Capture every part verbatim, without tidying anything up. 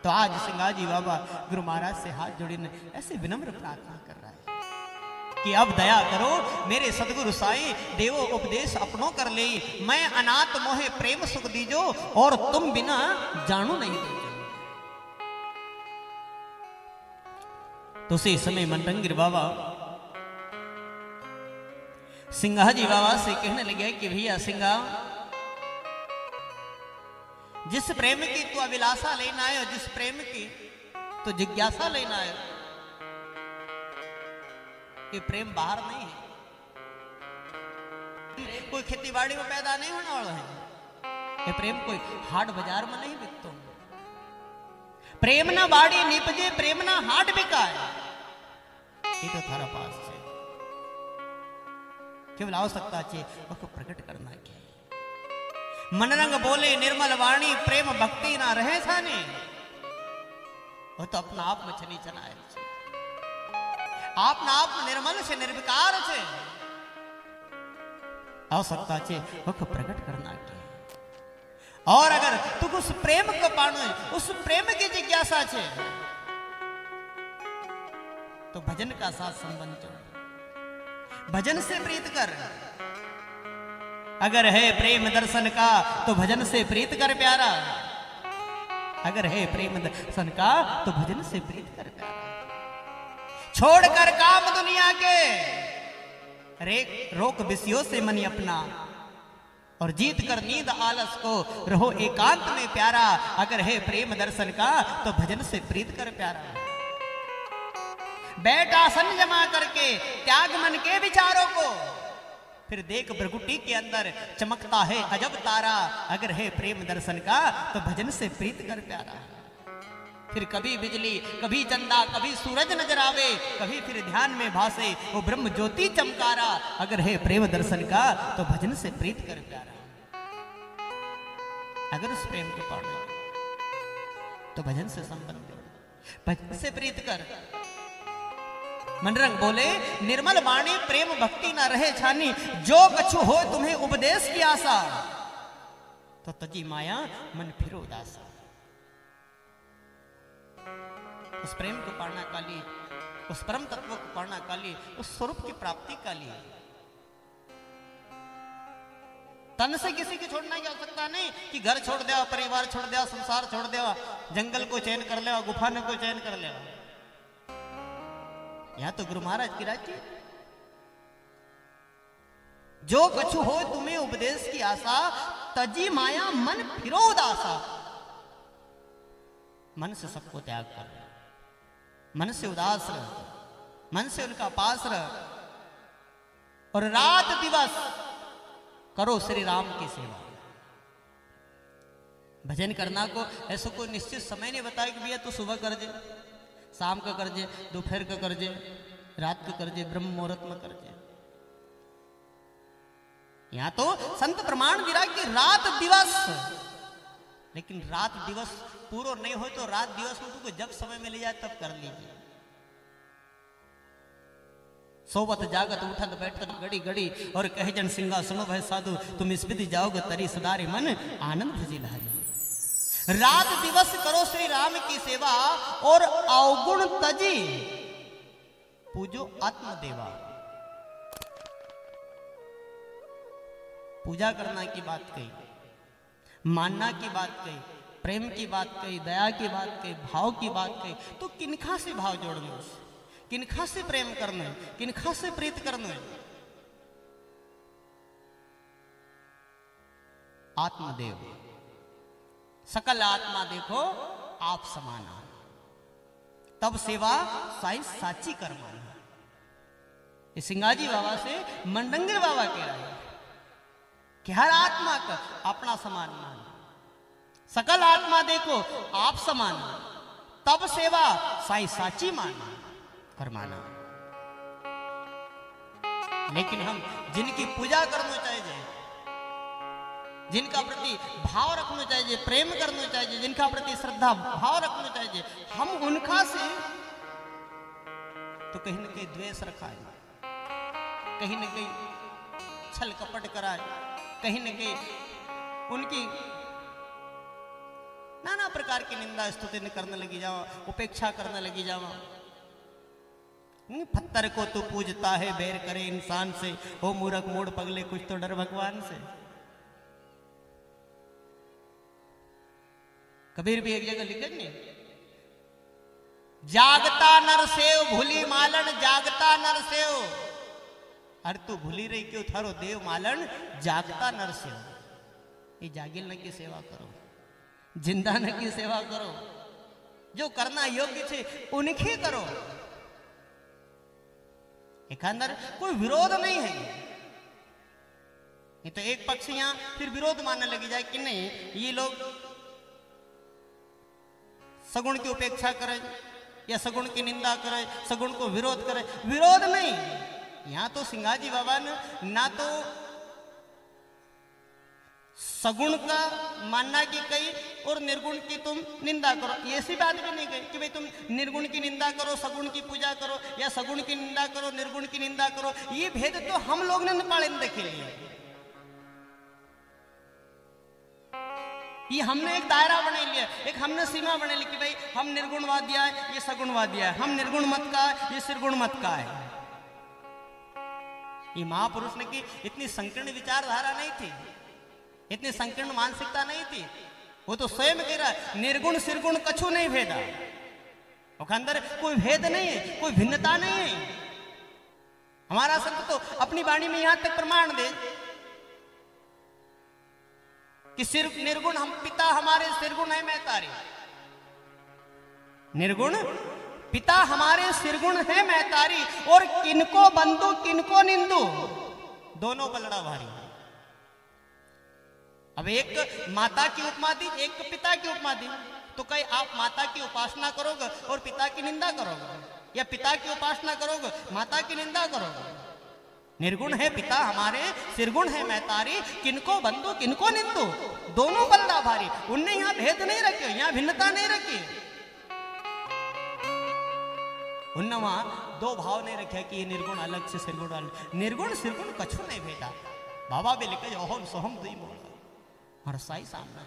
तो आज सिंगाजी बाबा गुरु महाराज से हाथ जोड़े ऐसे विनम्र प्रार्थना कर रहा है कि अब दया करो मेरे सदगुरु साईं, देवो उपदेश अपनों कर ले, मैं अनाथ मोहे प्रेम सुख दीजो और तुम बिना जानू नहीं दीजो। तो उसी समय मंडंगिर बाबा सिंगाजी बाबा से कहने लगे कि भैया सिंगा, जिस प्रेम की तू अभिलाषा लेना है और जिस प्रेम की तो जिज्ञासा लेना है, ये प्रेम बाहर नहीं है, कोई खेती बाड़ी में पैदा नहीं होने वाला है, ये प्रेम कोई हाट बाजार में नहीं बिकता। प्रेम ना बाड़ी निपजे, प्रेम ना हाट बिकाए, ये तो थारा पास है। केवल आवश्यकता चे उसको प्रकट करना है। मनरंग बोले निर्मल वाणी, प्रेम भक्ति ना रहे साने, वो तो अपना आप में छनी चनाए, अपना आप निर्मल से निर्विकार से आवश्यकता चे उसको प्रकट करना है। और अगर तू उस प्रेम को पानो, उस प्रेम की जिज्ञासा छे, तो भजन का साथ संबंध जोड़, भजन से प्रीत कर। अगर है प्रेम दर्शन का तो भजन से प्रीत कर प्यारा, अगर है प्रेम दर्शन का तो भजन से प्रीत कर प्यारा। छोड़कर काम दुनिया के, रे रोक विषयों से मन अपना, और जीत कर नींद आलस को रहो एकांत में प्यारा। अगर है प्रेम दर्शन का तो भजन से प्रीत कर प्यारा। बैठ आसन जमा करके त्याग मन के विचारों को, फिर देख भृगुटी के अंदर चमकता है अजब तारा। अगर है प्रेम दर्शन का तो भजन से प्रीत कर प्यारा। फिर कभी बिजली, कभी चंदा, कभी सूरज नजर आवे, कभी फिर ध्यान में भासे वो ब्रह्म ज्योति चमकारा। अगर है प्रेम दर्शन का तो भजन से प्रीत कर प्यारा। अगर उस प्रेम को पाना तो भजन से संबंध, भजन से प्रीत कर। मनरंग बोले निर्मल वाणी, प्रेम भक्ति ना रहे छानी, जो कछु हो तुम्हें उपदेश की आशा, तो तजी माया मन फिरो उदासा। उस प्रेम को पाना काली, उस परम तत्व को पाना काली, उस स्वरूप की प्राप्ति काली। तन से किसी की छोड़ना की आवश्यकता नहीं कि घर छोड़ दिया, परिवार छोड़ दिया, संसार छोड़ दिया, जंगल को चयन कर लिया, गुफा ने को चयन कर लिया। यहां तो गुरु महाराज की राज्य, जो कछु हो तुम्हें उपदेश की आशा, तजी माया मन फिरो उदासा। मन से सबको त्याग कर, मन से उदास रह, मन से उनका पास रह, और रात दिवस करो श्री राम की सेवा। भजन करना को ऐसा कोई निश्चित समय नहीं बताया कि भैया तू सुबह कर दे, शाम का कर जे, दोपहर का कर जे, रात का कर जे, ब्रह्म मुहूर्त में कर जे। यहां तो संत प्रमाण दिया कि रात दिवस, लेकिन रात दिवस पूरा नहीं हो तो रात दिवस में तुमको जब समय मिल जाए तब कर लीजिए। सोवत जागत उठत बैठत घड़ी घड़ी, और कहे जन सिंगा सुनो भय साधु, तुम इस विधि जाओगे तरी सदारे मन आनंद भजी लहरी। रात दिवस करो श्री राम की सेवा, और अवगुण तजी पूजो आत्मदेवा। पूजा करना की बात कही, मानना की बात कही, प्रेम की बात कही, दया की बात कही, भाव की बात कही, तो किनखा से भाव जोड़ना, किनखा से प्रेम करना है, किनखा से प्रीत करना है? आत्मदेव। सकल आत्मा देखो आप समाना, तब सेवा साई साची करवाना। ये सिंगाजी बाबा से मंडंगिर बाबा कह रहे हैं कि हर आत्मा का अपना समान मान, सकल आत्मा देखो आप समान, तब सेवा साई साची माना फरमाना। लेकिन हम जिनकी पूजा करना चाहिए, जिनका प्रति भाव रखना चाहिए, प्रेम करना चाहिए, जिनका प्रति श्रद्धा भाव रखना चाहिए, हम उनका से तो कहीं न कहीं द्वेष रखाए, कहीं न कहीं छल कपट कराए, कहीं न कहीं उनकी नाना प्रकार की निंदा स्तुति करने लगी जावा, उपेक्षा करने लगी जावा। पत्थर को तू पूजता है बैर करे इंसान से, हो मूर्ख मोड़ पगले कुछ तो डर भगवान से। कबीर भी एक जगह लिखे नहीं, जागता नर सेव भूली मालन, जागता नर सेव। अरे तू भूली रही क्यों थारो देव मालन, जागता नर सेव। ये जागिल न की सेवा करो, जिंदा न की सेवा करो, जो करना योग्य छे उनकी करो। एक अंदर कोई विरोध नहीं है। ये तो एक पक्ष यहां फिर विरोध मानने लगी जाए कि नहीं ये लोग सगुण की उपेक्षा करें या सगुण की निंदा करे, सगुण को विरोध करे। विरोध नहीं, यहां तो सिंगाजी बाबा ने ना तो सगुण का मानना की कही और निर्गुण की तुम निंदा करो, ऐसी बात भी नहीं कही कि भाई तुम निर्गुण की निंदा करो, सगुण की पूजा करो, या सगुण की निंदा करो, निर्गुण की निंदा करो। ये भेद तो हम लोग ने पाले देखे लिए। ये हमने एक दायरा बना लिया, एक हमने सीमा बना ली कि भाई हम निर्गुणवादिया है, ये सगुणवादिया है, हम निर्गुण मत का है, ये निर्गुण मत का है। ये महापुरुष ने की इतनी संकीर्ण विचारधारा नहीं थी, इतनी संकीर्ण मानसिकता नहीं थी। वो तो स्वयं कह रहा है निर्गुण सिरगुण कछु नहीं भेदा, उसके अंदर कोई भेद नहीं है, कोई भिन्नता नहीं है। हमारा संत तो अपनी वाणी में यहां तक प्रमाण दे कि सिर निर्गुण हम पिता हमारे सिरगुण है मैं तारी, निर्गुण पिता हमारे सिरगुण है मैं तारी, और किनको बंधु किनको निंदु दोनों पलड़ा भारी। अब एक माता की उपमा दी, एक पिता की उपमा दी, तो कहीं आप माता की उपासना करोगे और पिता की निंदा करोगे, या पिता की उपासना करोगे माता की निंदा करोगे। निर्गुण है पिता हमारे सिरगुण है मैं तारी, किनको बंधु किनको निंदु दोनों पलड़ा भारी। उनने यहां भेद नहीं रखे, यहां भिन्नता नहीं रखी। उनने वहां दो भाव नहीं रखे कि ये निर्गुण अलग से सिरगुण अलग। निर्गुण सिरगुण कछु नहीं भेदा। बाबा भी लिखे ओहम सोहम दुई मोड़ हरसाई सामना।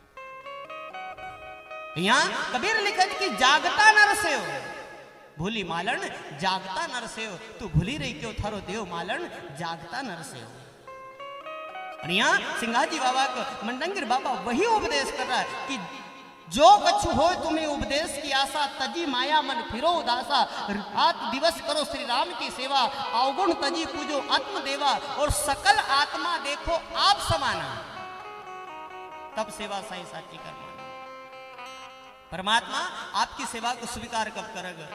यहां कबीर लिखा कि जागता नर सेव भूली मालन, जागता नर सेव। तू भूली रही क्यों थारो देव मालन, जागता नर सेव। और यहां सिंगाजी बाबा को मंडंगिर बाबा वही उपदेश कर रहा है कि जो कछु हो तुम्हें उपदेश की आशा, तजी माया मन फिरो उदासा। रात दिवस करो श्री राम की सेवा, अवगुण तजी पूजो आत्मदेवा। और सकल आत्मा देखो आप समाना, तब सेवा साई साची करना। परमात्मा आपकी सेवा को स्वीकार कब करेगा?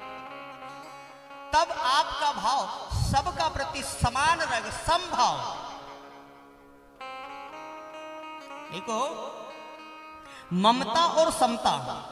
तब आपका भाव सबका प्रति समान रहेगा, समभाव। देखो ममता और समता,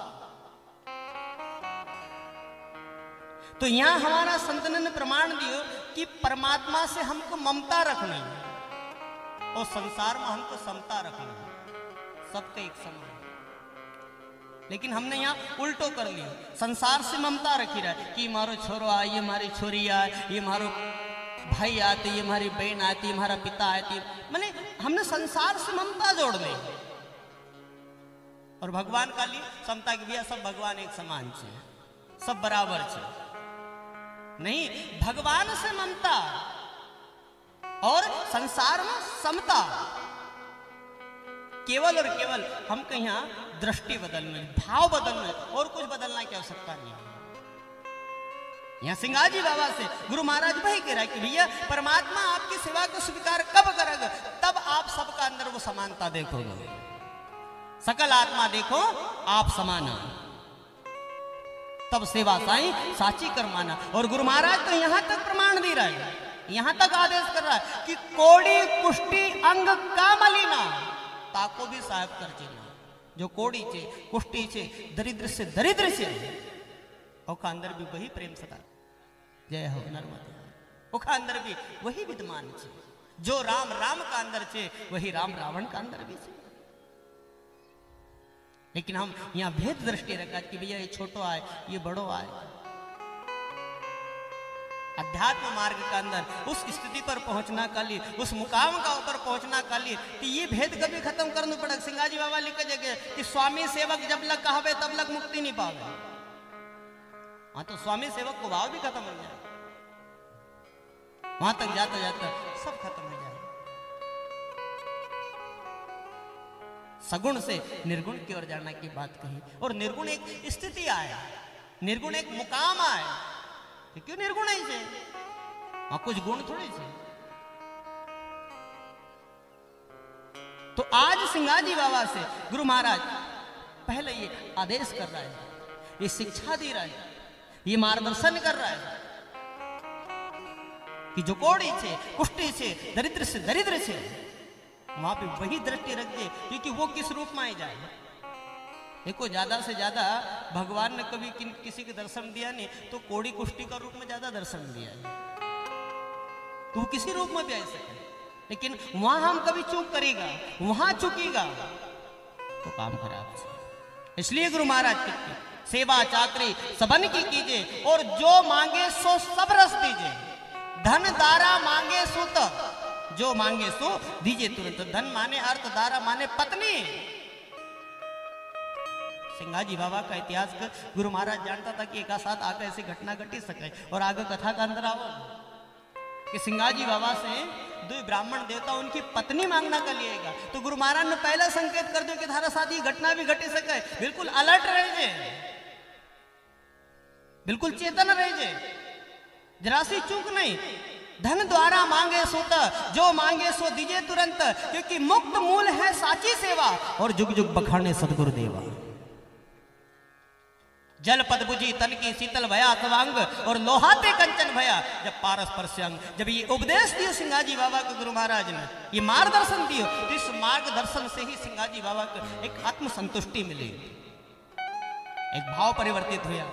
तो यहां हमारा संतन ने प्रमाण दियो कि परमात्मा से हमको ममता रखनी और संसार में हमको समता रखनी, सबके एक समान। लेकिन हमने यहाँ उल्टो कर लिया, संसार से ममता रखी रहा कि मारो छोरो आए, ये हमारी छोरी आए, ये मारो भाई आते, ये हमारी बहन आती, हमारा पिता आती, मैंने हमने संसार से ममता जोड़ ली। और भगवान का लिए समता की भैया सब भगवान एक समान छे, सब बराबर छे। नहीं, भगवान से ममता और संसार में समता। केवल और केवल हमको यहाँ दृष्टि बदलना, भाव बदलना, और कुछ बदलना की आवश्यकता नहीं है। यहाँ सिंगाजी बाबा से गुरु महाराज भाई कह रहा है कि भैया परमात्मा आपकी सेवा को स्वीकार कब करेगा? तब आप सबका अंदर वो समानता देखोगे। सकल आत्मा देखो आप समाना, तब सेवा साई साची कर माना। और गुरु महाराज तो यहां तक प्रमाण दे रहा है, यहां तक आदेश कर रहा है कि कोड़ी कुष्टी अंग का मलिना ताको भी साहब कर चीना। जो कोड़ी छे, कुष्टी छे, दरिद्र से दरिद्र से, ओका अंदर भी वही प्रेम सदा। जय हो नर्मदा। ओका अंदर भी वही विद्यमान छे। जो राम राम का अंदर छे, वही राम रावण का अंदर भी छे। लेकिन हम यहाँ भेद दृष्टि रखा कि भैया ये छोटो आए, ये बड़ो आए। अध्यात्म मार्ग के अंदर उस स्थिति पर पहुंचना का लिए, उस मुकाम का ऊपर पहुंचना का लिए, तो ये भेद कभी खत्म करना पड़ेगा। सिंगाजी बाबा लिख के जगह कि स्वामी सेवक जब लग कहवे तब लग मुक्ति नहीं पावे। हाँ तो स्वामी सेवक को भाव भी खत्म हो जाए, वहां तक जाता जाता सब खत्म हो जाए। सगुण से निर्गुण की ओर जाना की बात कही, और निर्गुण एक स्थिति आए, निर्गुण एक मुकाम आए। क्यों निर्गुण है इसे, वहां कुछ गुण थोड़े से। तो आज सिंगाजी बाबा से गुरु महाराज पहले ये आदेश कर रहा है, ये शिक्षा दे रहा है, ये मार्गदर्शन कर रहा है कि जो कोड़ी से, कुष्ठी से, दरिद्र से दरिद्र से, वहां पे वही दृष्टि रख दे, क्योंकि वो किस रूप में आई जाए। देखो ज्यादा से ज्यादा भगवान ने कभी कि, किसी के दर्शन दिया नहीं तो कोड़ी कुष्ठी का रूप में ज्यादा दर्शन दिया है, तो वो किसी रूप में भी आ सके। लेकिन वहां हम कभी चूक करेगा, वहां चुकेगा तो काम खराब है। इसलिए गुरु महाराज कहते सेवा चाकरी सबन की कीजिए, और जो मांगे सो सब रस दीजिए। धन दारा मांगे सो तो, जो मांगे सो दीजिए तुरंत। धन माने अर्थ, दारा माने पत्नी। सिंगाजी बाबा का इतिहास का गुरु महाराज जानता था कि एक साथ आगे ऐसी घटना घटी सके। और आगे कथा का अंदर आओ कि सिंगाजी बाबा से दो ब्राह्मण देवता उनकी पत्नी मांगना कर लिएगा, तो गुरु महाराज ने पहला संकेत कर दिया कि थारा साथ ये घटना भी घटी सके। बिल्कुल अलर्ट रहे, बिल्कुल चेतन रहे, जरा सी चूक नहीं। धन द्वारा मांगे सो तो, जो मांगे सो दीजिए तुरंत, क्योंकि मुक्त मूल है साची सेवा, और जुग जुग बखाने सदगुरु देवा। जल पद बुझी तन की शीतल भया तवांग, और लोहाते कंचन भया जब पारस परस्यंग। जब ये उपदेश दियो सिंगाजी बाबा को गुरु महाराज ने, ये मार्गदर्शन दियो, तो इस मार्गदर्शन से ही सिंगाजी बाबा को एक आत्म संतुष्टि मिली, एक भाव परिवर्तित हुआ।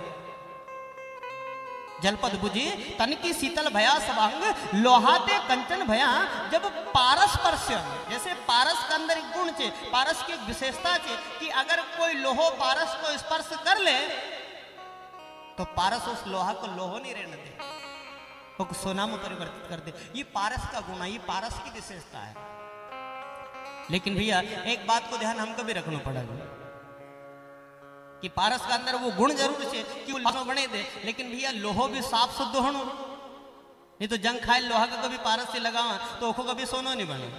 जलपद बुझी तन की शीतल भया सवांग, लोहाते कंचन भया जब पारस परस्यंग। जैसे पारस के अंदर एक गुण छे, पारस की एक विशेषता छे कि अगर कोई लोहो पारस को स्पर्श कर ले तो पारस उस लोहा को लोहो नहीं रहने दे, वो सोना में परिवर्तित कर दे। ये पारस का गुण है, ये पारस की विशेषता है। लेकिन भैया एक बात को ध्यान हमको भी रखना पड़ेगा कि पारस का अंदर वो गुण जरूर है कि वो बने दे, लेकिन भैया लोहो भी साफ शुद्ध होना। नहीं तो जंग खाए लोहा का कभी पारस से लगावा तो ओखो कभी सोनो नहीं बने।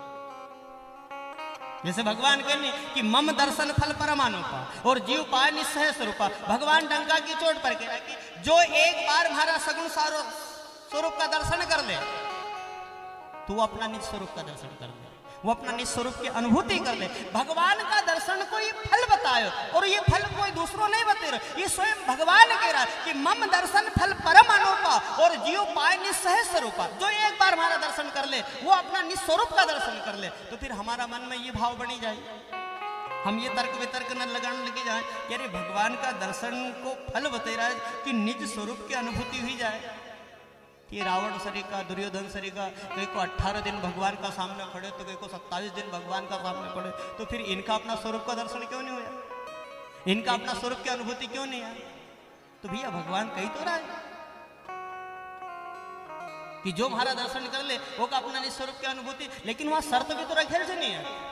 जैसे भगवान कहने कि मम दर्शन फल परमानुपा, और जीव पाए निस्सह स्वरूपा। भगवान डंका की चोट पर कह कि जो एक बार हमारा सगुण स्वरूप का दर्शन कर ले तो वो अपना निज स्वरूप का दर्शन कर ले, वो अपना निज स्वरूप की अनुभूति कर ले। भगवान का दर्शन को ये फल बतायो, और ये फल कोई दूसरों नहीं बता रहा, ये स्वयं भगवान कह रहा है कि मम दर्शन फल परम अनुपा, और जीव पाए निस्सह स्वरूपा। जो एक बार हमारा दर्शन कर ले वो अपना निस्वरूप का दर्शन कर ले, तो फिर हमारा मन में ये भाव बनी जाए, हम ये तर्क वितर्क न लगाने लगे जाए कि अरे भगवान का दर्शन को फल बता रहा है कि निज स्वरूप की अनुभूति हुई जाए। कि रावण सरीका, दुर्योधन सरीका, कई को अट्ठारह दिन भगवान का सामने खड़े तो कई को सत्ताईस दिन भगवान का सामने खड़े, तो फिर इनका अपना स्वरूप का दर्शन क्यों नहीं हुआ, इनका अपना स्वरूप की अनुभूति क्यों नहीं आई। तो भैया भगवान कही तो रहा है कि जो हमारा दर्शन कर ले वो का अपना स्वरूप की अनुभूति, लेकिन वहां शर्त भी तो रखेल से नहीं है।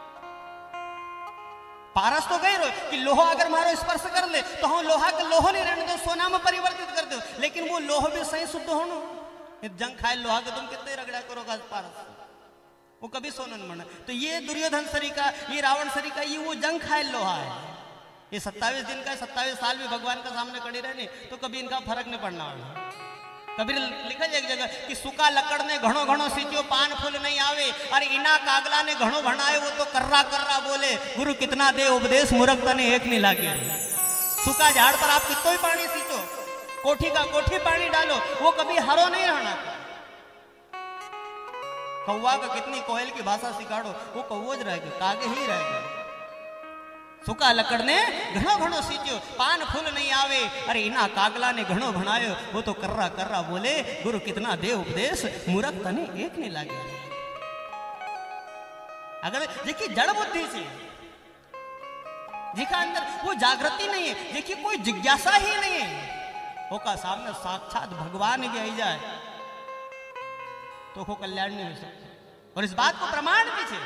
पारस तो गई रो कि लोहा अगर मारो स्पर्श कर ले तो हम लोहा का लोहो नहीं रहने दो, सोना में परिवर्तित कर दो, लेकिन वो लोह भी सही शुद्ध होना। जंग खाए लोहा का तुम कितने रगड़ा करोगा पारस, वो कभी सोना नहीं बना। तो ये दुर्योधन सरीका, ये रावण सरीका, ये वो जंग खाए लोहा है। ये सत्ताईस दिन का, सत्ताईस साल भी भगवान का सामने खड़े रहने तो कभी इनका फर्क नहीं पड़ना वाला। कबीर लिखा है एक जगह कि सुका लकड़ ने घणो घणो सींचो पान फूल नहीं आवे, और इना कागला ने घणो भणाए वो तो कर्रा कर्रा बोले, गुरु कितना दे उपदेश मूर्ख तने एक नहीं लागे। सुका झाड़ पर आप कितना ही पानी सींचो, कोठी का कोठी पानी डालो, वो कभी हरो नहीं रहना। कौवा का कितनी कोयल की भाषा सिखाड़ो वो कौवो ज रहेगा, कागे ही रहेगा। सुका लकड़ ने घणो घणो सींचो पान फूल नहीं आवे, अरे इना कागला ने घणो भणायो वो तो कर्रा कर्रा बोले, गुरु कितना दे उपदेश मूर्ख तने एक नहीं लागे। अगर देखिए जड़ बुद्धि से जिसका अंदर वो जागृति नहीं है, देखिए कोई जिज्ञासा ही नहीं है, होका सामने साक्षात भगवान भी आई जाए तो को कल्याण नहीं हो सकता। और इस बात को प्रमाण भी है,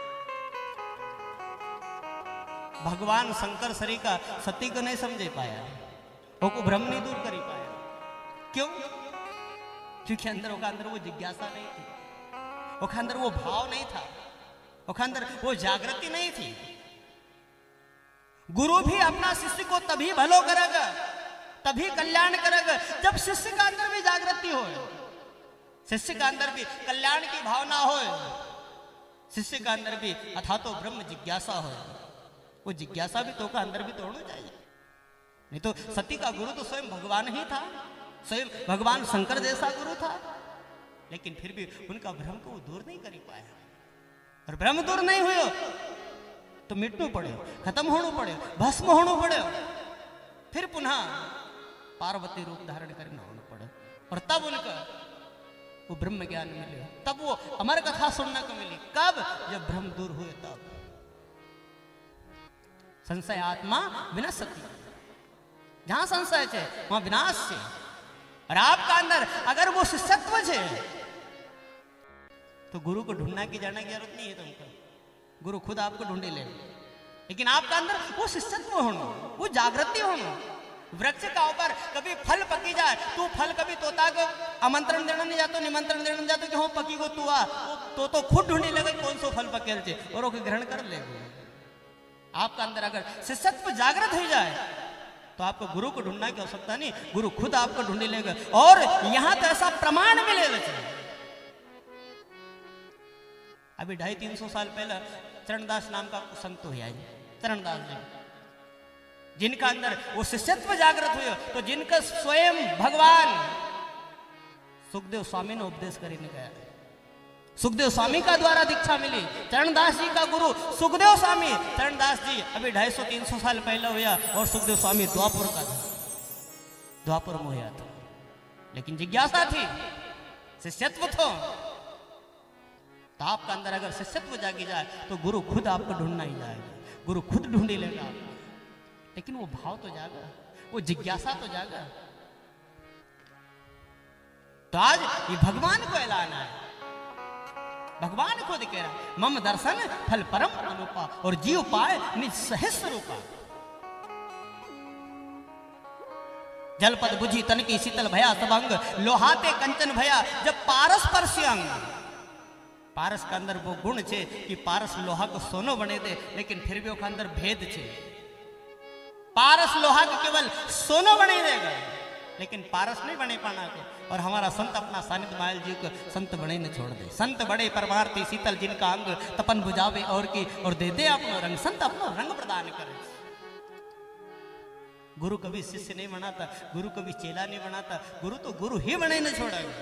भगवान शंकर शरी का सती को नहीं समझे पाया, वो को भ्रम नहीं दूर कर पाया। क्यों? क्योंकि अंदर वो अंदर वो जिज्ञासा नहीं थी, वो अंदर वो भाव नहीं था, वो अंदर वो जागृति नहीं थी। गुरु भी अपना शिष्य को तभी भलो करेगा, तभी कल्याण करेगा जब शिष्य का अंदर भी जागृति हो, शिष्य का अंदर भी कल्याण की भावना हो, शिष्य का अंदर भी अथा तो ब्रह्म जिज्ञासा हो। वो जिज्ञासा भी तो का अंदर भी तोड़ना चाहिए। नहीं तो सती का गुरु तो स्वयं भगवान ही था, स्वयं भगवान शंकर जैसा गुरु था, लेकिन फिर भी उनका भ्रम को वो दूर नहीं कर पाया। और भ्रम दूर नहीं हुए तो मिटना पड़े, खत्म होना पड़े, भस्म होना पड़े, फिर पुनः पार्वती रूप धारण करना होना पड़े। और तब उनका वो ब्रह्म ज्ञान मिले, तब वो अमर कथा सुनने को मिली। कब? जब भ्रम दूर हुए तब। संशय आत्मा विनश्यति, जहां संशय है वहां विनाश है। और आपका अंदर अगर वो शिष्यत्व है तो गुरु को ढूंढना की जाने की जरूरत नहीं है तुमको, गुरु खुद आपको ढूंढे ले। लेकिन आपका अंदर वो शिष्यत्व होना, वो जागृति होना। वृक्ष का ऊपर कभी फल पकी जाए तो फल कभी तोता को आमंत्रण देना नहीं जाता, निमंत्रण देना नहीं जाता कि हो पकी को तू आ, तो तो खुद ढूंढने लगे कौन सो फल पकेल चे और वो ग्रहण कर ले। आपका अंदर अगर शिष्यत्व जागृत हो जाए तो आपको गुरु को ढूंढना की आवश्यकता नहीं, गुरु खुद आपको ढूंढ लेगा। और यहां तो ऐसा प्रमाण मिलेगा। अभी ढाई तीन सौ साल पहले चरणदास नाम का संत हुआ, चरणदास जी, जिनका अंदर वो शिष्यत्व जागृत हुए, तो जिनका स्वयं भगवान सुखदेव स्वामी ने उपदेश करने गया, सुखदेव स्वामी का द्वारा दीक्षा मिली। चरणदास जी का गुरु सुखदेव स्वामी, चरणदास जी अभी ढाई सौ तीन सौ साल पहले हुआ और सुखदेव स्वामी द्वापर का था, द्वापर में हुआ था। लेकिन जिज्ञासा थी, शिष्यत्व था। तो आपका अंदर अगर शिष्यत्व जागी जाए तो गुरु खुद आपको ढूंढना ही जाएगा, गुरु खुद ढूंढ ही लेगा। लेकिन वो भाव तो जागा, वो जिज्ञासा तो जागा। तो आज ये भगवान को ऐलान है, भगवान खुद कह रहा मम दर्शन फल परम अनुपा और जीव पाए निज सहस्र रूपा। जलपद बुझी तन की शीतल भया सबंग, लोहाते कंचन भया जब पारस परस्य अंग। पारस का अंदर वो गुण छे कि पारस लोहा को सोनो बने दे, लेकिन फिर भी उसके अंदर भेद छे। पारस लोहा को केवल सोनो बने देगा, लेकिन पारस नहीं बने पाना को। और हमारा संत अपना सानिध्य मायल जी को संत बने न छोड़ दे। संत बड़े परमार्थी शीतल जिनका अंग, तपन बुझावे और की और दे दे अपना रंग। संत अपना रंग प्रदान करे। गुरु कभी शिष्य नहीं बनाता, गुरु कभी चेला नहीं बनाता, गुरु तो गुरु ही बने न छोड़ेगा।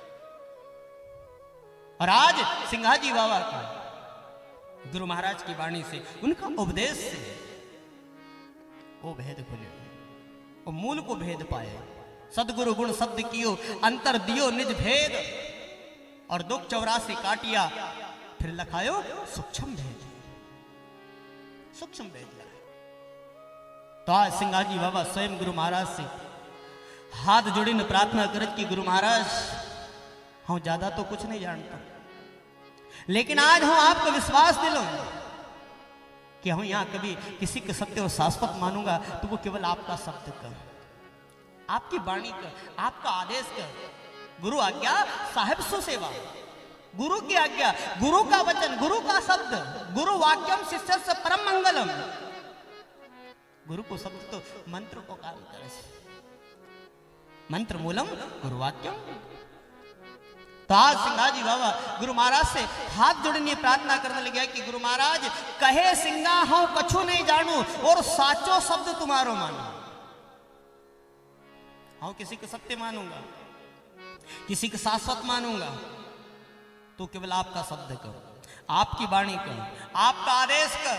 और आज सिंघाजी बाबा का गुरु महाराज की वाणी से, उनका उपदेश से वो भेद खुले, वो मूल को भेद पाए। सदगुरु गुण शब्द कियो अंतर दियो निज भेद, और दुख चौरासी काटिया फिर लखायो सूक्ष्म भेद, सूक्ष्म भेद। तो आज सिंघाजी बाबा स्वयं गुरु महाराज से हाथ जोड़ी ने प्रार्थना करत कि गुरु महाराज हम ज्यादा तो कुछ नहीं जानता, लेकिन आज हम आपको विश्वास दिलो कि हम यहां कभी किसी के सत्य और शाश्वत मानूंगा तो वो केवल आपका शब्द का, आपकी वाणी का, आपका आदेश का। गुरु आज्ञा साहेब सुसेवा, गुरु की आज्ञा, गुरु का वचन, गुरु का शब्द, गुरु वाक्यम शिष्य से परम मंगलम। गुरु को शब्द तो मंत्र को काम करे, मंत्र मूलम गुरु वाक्यम। तो आज सिंघाजी बाबा गुरु महाराज से हाथ जोड़ने प्रार्थना करने लगे कि गुरु महाराज कहे सिंगा हम कछु नहीं जानू और साचो शब्द तुम्हारो मानो। हाँ किसी को सत्य मानूंगा, किसी को शाश्वत मानूंगा तो केवल आपका शब्द का, आपकी वाणी का, आपका आदेश का।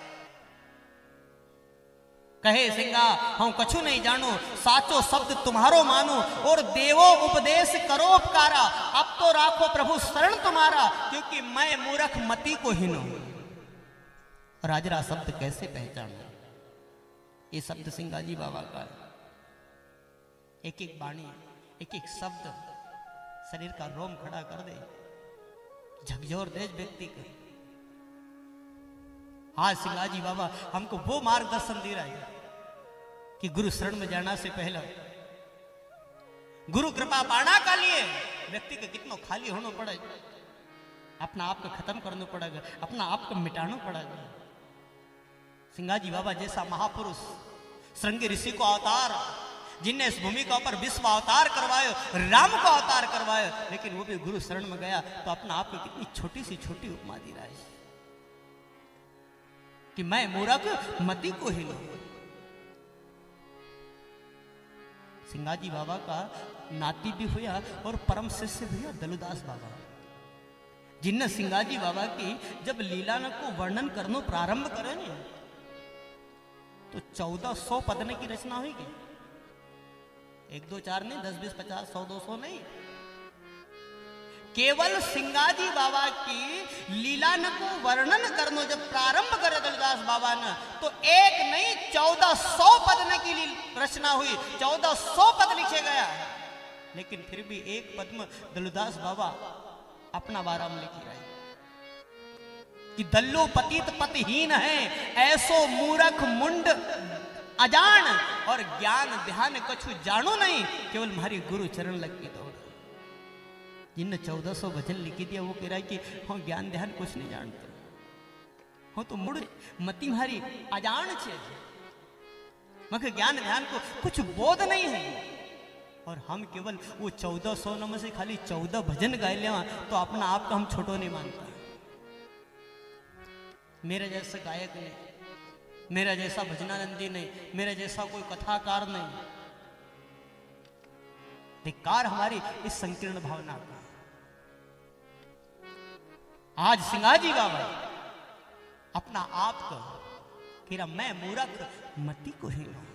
कहे सिंगा हम कछु नहीं जानू साचो शब्द तुम्हारो मानो और देवो उपदेश करो उपकारा। अब तो राखो प्रभु शरण तुम्हारा, क्योंकि मैं मूर्ख मति को हीनो। राजरा शब्द कैसे पहचानना? ये शब्द सिंघाजी बाबा का है, एक एक वाणी, एक एक शब्द शरीर का रोम खड़ा कर दे, झकझोर दे व्यक्ति को। आज सिंगाजी बाबा हमको वो मार्गदर्शन दे रहा है कि गुरु शरण में जाना से पहले गुरु कृपा पाना का लिए व्यक्ति को कितना खाली होना पड़ेगा, अपना आप को खत्म करना पड़ेगा, अपना आप को मिटाना पड़ेगा। सिंगाजी बाबा जैसा महापुरुष, श्रृंगी ऋषि को अवतार, जिनने इस भूमि का ऊपर विश्व अवतार करवायो, राम को अवतार करवायो, लेकिन वो भी गुरु शरण में गया तो अपना आप को कितनी छोटी सी छोटी उपमा दी रहा है कि मैं मूर्ख मति को ही लो। सिंगाजी बाबा का नाती भी हुआ और परम शिष्य भी हुआ दलुदास बाबा, जिनने सिंगाजी बाबा की जब लीला को वर्णन करना प्रारंभ करे न तो चौदह सौ पदने की रचना होगी। एक दो चार नहीं, दस बीस पचास सौ दो सौ नहीं, केवल सिंगाजी बाबा की लीला को वर्णन करनो जब प्रारंभ करे दलदास बाबा ने तो एक नहीं चौदह सौ पदने की रचना हुई, चौदह सौ पद लिखे गया। लेकिन फिर भी एक पद में दलदास बाबा अपना बारा में लिखी रहे कि दल्लो पतित पतिहीन है, ऐसो मूर्ख मुंड अजान, और ज्ञान ध्यान कछु जानो नहीं, केवल हमारी गुरु चरण लग की दौड़। जिनने चौदह सौ भजन लिखी दिया वो कह रहा है कि हम ज्ञान ध्यान कुछ नहीं जानते, हो तो मुड़ मती हमारी अजान छे, मगर ज्ञान ध्यान को कुछ बोध नहीं है। और हम केवल वो चौदह सौ में से खाली चौदह भजन गाय ले तो अपना आप को हम छोटो नहीं मानता। मेरे जैसा गायक नहीं, मेरा जैसा भजनानंदी नहीं, मेरा जैसा कोई कथाकार नहीं। धिक्कार हमारी इस संकीर्ण भावना का। आज सिंगाजी बाबा अपना आप को फिर मैं मूर्ख मति को ही लो।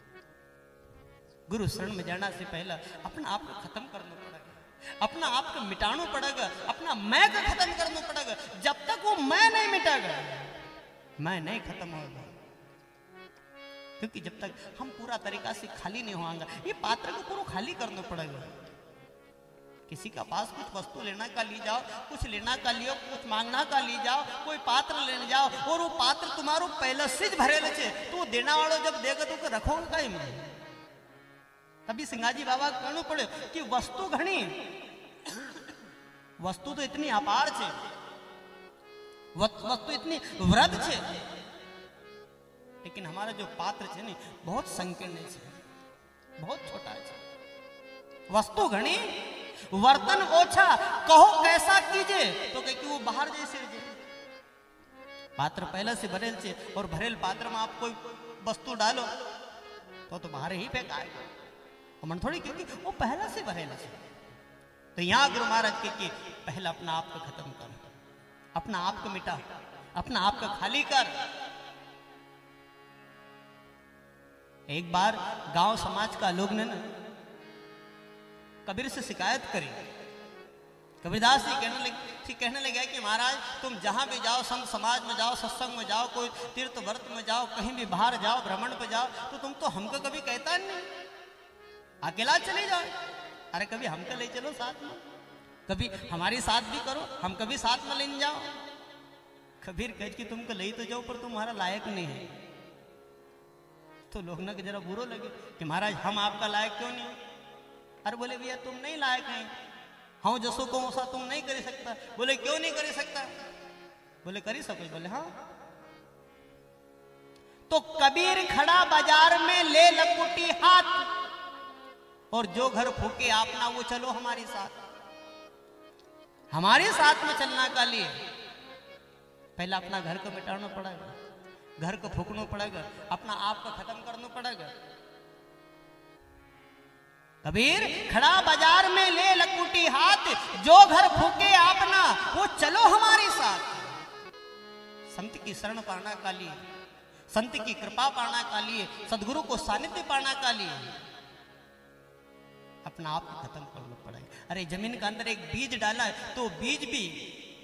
गुरु शरण में जाना से पहले अपना आप को खत्म करना पड़ेगा, अपना आप को मिटाना पड़ेगा, अपना मैं को खत्म करना पड़ेगा। जब तक वो मैं नहीं मिटेगा मैं नहीं खत्म होगा, क्योंकि जब तक हम पूरा तरीका से खाली नहीं होंगे, ये पात्र को पूरा खाली करना पड़ेगा। किसी का पास कुछ वस्तु लेना का ली जाओ, कुछ लेना का लियो, कुछ मांगना का ली जाओ, कोई पात्र लेने जाओ और वो पात्र तुम्हारो पहले से भरेले छे, तो देना वालों जब देगा तो रखोगे कहीं में। तभी सिंगाजी बाबा कहना पड़े कि वस्तु घनी, वस्तु तो इतनी अपार छे, वस्तु इतनी वृद्ध छे, लेकिन हमारा जो पात्र छे नहीं बहुत संकीर्ण छे, बहुत छोटा छे। वस्तु घनी वर्तन ओछा, कहो कैसा कीजिए तो कहे कि वो बाहर जैसे पात्र पहले से भरेल छे और भरेल पात्र में आप कोई वस्तु डालो तो तो बाहर ही फेंकाएगा, मन थोड़ी, क्योंकि वो पहला से भरेल छे। तो यहां गुरु महाराज के कि पहले अपना आप को खत्म कर, अपना आप को मिटा, अपना आप को खाली कर। एक बार गांव समाज का लोग ने ना कबीर से शिकायत करी। कबीरदास जी कहने लगे कहने लगे कि महाराज तुम जहां भी जाओ, संत समाज में जाओ, सत्संग में जाओ, कोई तीर्थ व्रत में जाओ, कहीं भी बाहर जाओ, भ्रमण पे जाओ, तो तुम तो हमको कभी कहता नहीं, अकेला चले जाओ। अरे कभी हमको ले चलो साथ में, कभी हमारी साथ भी करो, हम कभी साथ में लेने जाओ। कबीर कह कि तुमको ले तो जाओ पर तुम्हारा लायक नहीं है। तो लोग ना जरा बुरो लगे कि महाराज हम आपका लायक क्यों नहीं? अरे बोले भैया तुम नहीं लायक हैं, हाँ जसो को सा तुम नहीं कर सकता। बोले क्यों नहीं कर सकता? बोले करी सको। बोले हाँ। तो कबीर खड़ा बाजार में ले लकुटी हाथ, और जो घर फूके आपना वो चलो हमारे साथ। हमारे साथ में चलना का लिए पहले अपना घर को मिटाना पड़ेगा, घर को फूकना पड़ेगा, अपना आप को खत्म करना पड़ेगा। कबीर खड़ा बाजार में ले लकुटी हाथ, जो घर फूके आपना वो चलो हमारे साथ। संत की शरण पाना का लिए, संत की कृपा पाना का लिए, सदगुरु को सानिध्य पाना का लिए अपना आप को खत्म करना पड़ेगा। अरे जमीन के अंदर एक बीज डाला है तो बीज भी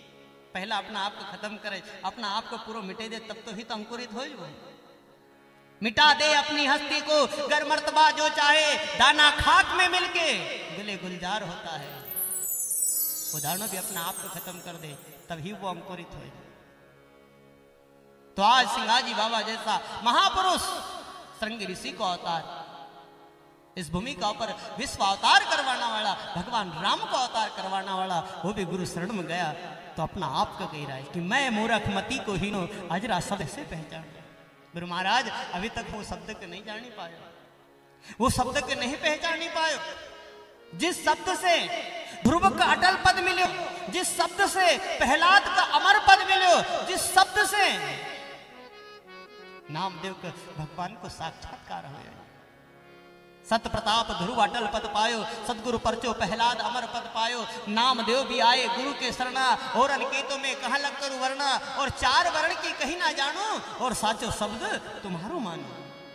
पहला अपना आप को खत्म करे, अपना आप को पूरा मिटे दे, तब तो ही तो अंकुरित हो। मिटा दे अपनी हस्ती को, गर मर्तबा जो चाहे, दाना खाक में मिलके गुले गुलजार होता है। उदाहरणों भी अपना आप को खत्म कर दे, तभी वो अंकुरित हो। तो आज सिंगाजी बाबा जैसा महापुरुष श्रृंगी ऋषि को अवतार, इस भूमि का ऊपर विश्व अवतार करवाना वाला, भगवान राम को अवतार करवाना वाला, वो भी गुरु शरण में गया तो अपना आप को कह रहा है कि मैं मूर्ख मती को हीनो अजरा शब्द से पहचान। गुरु महाराज अभी तक वो शब्द के नहीं जान पाए, वो शब्द के नहीं पहचान नहीं पाए। जिस शब्द से ध्रुव का अटल पद मिलो, जिस शब्द से प्रहलाद का अमर पद मिलो, जिस शब्द से नामदेव के भगवान को साक्षात्कार हो, सत प्रताप ध्रुव अटल पद पायो, सदगुरु परचो प्रहलाद अमर पद पायो। नामदेव भी आए गुरु के शरणा, और अनकेतों में कहाँ लग कर वर्णा, और चार वर्ण की कहीं ना जानो, और साचो शब्द तुम्हारो मानो।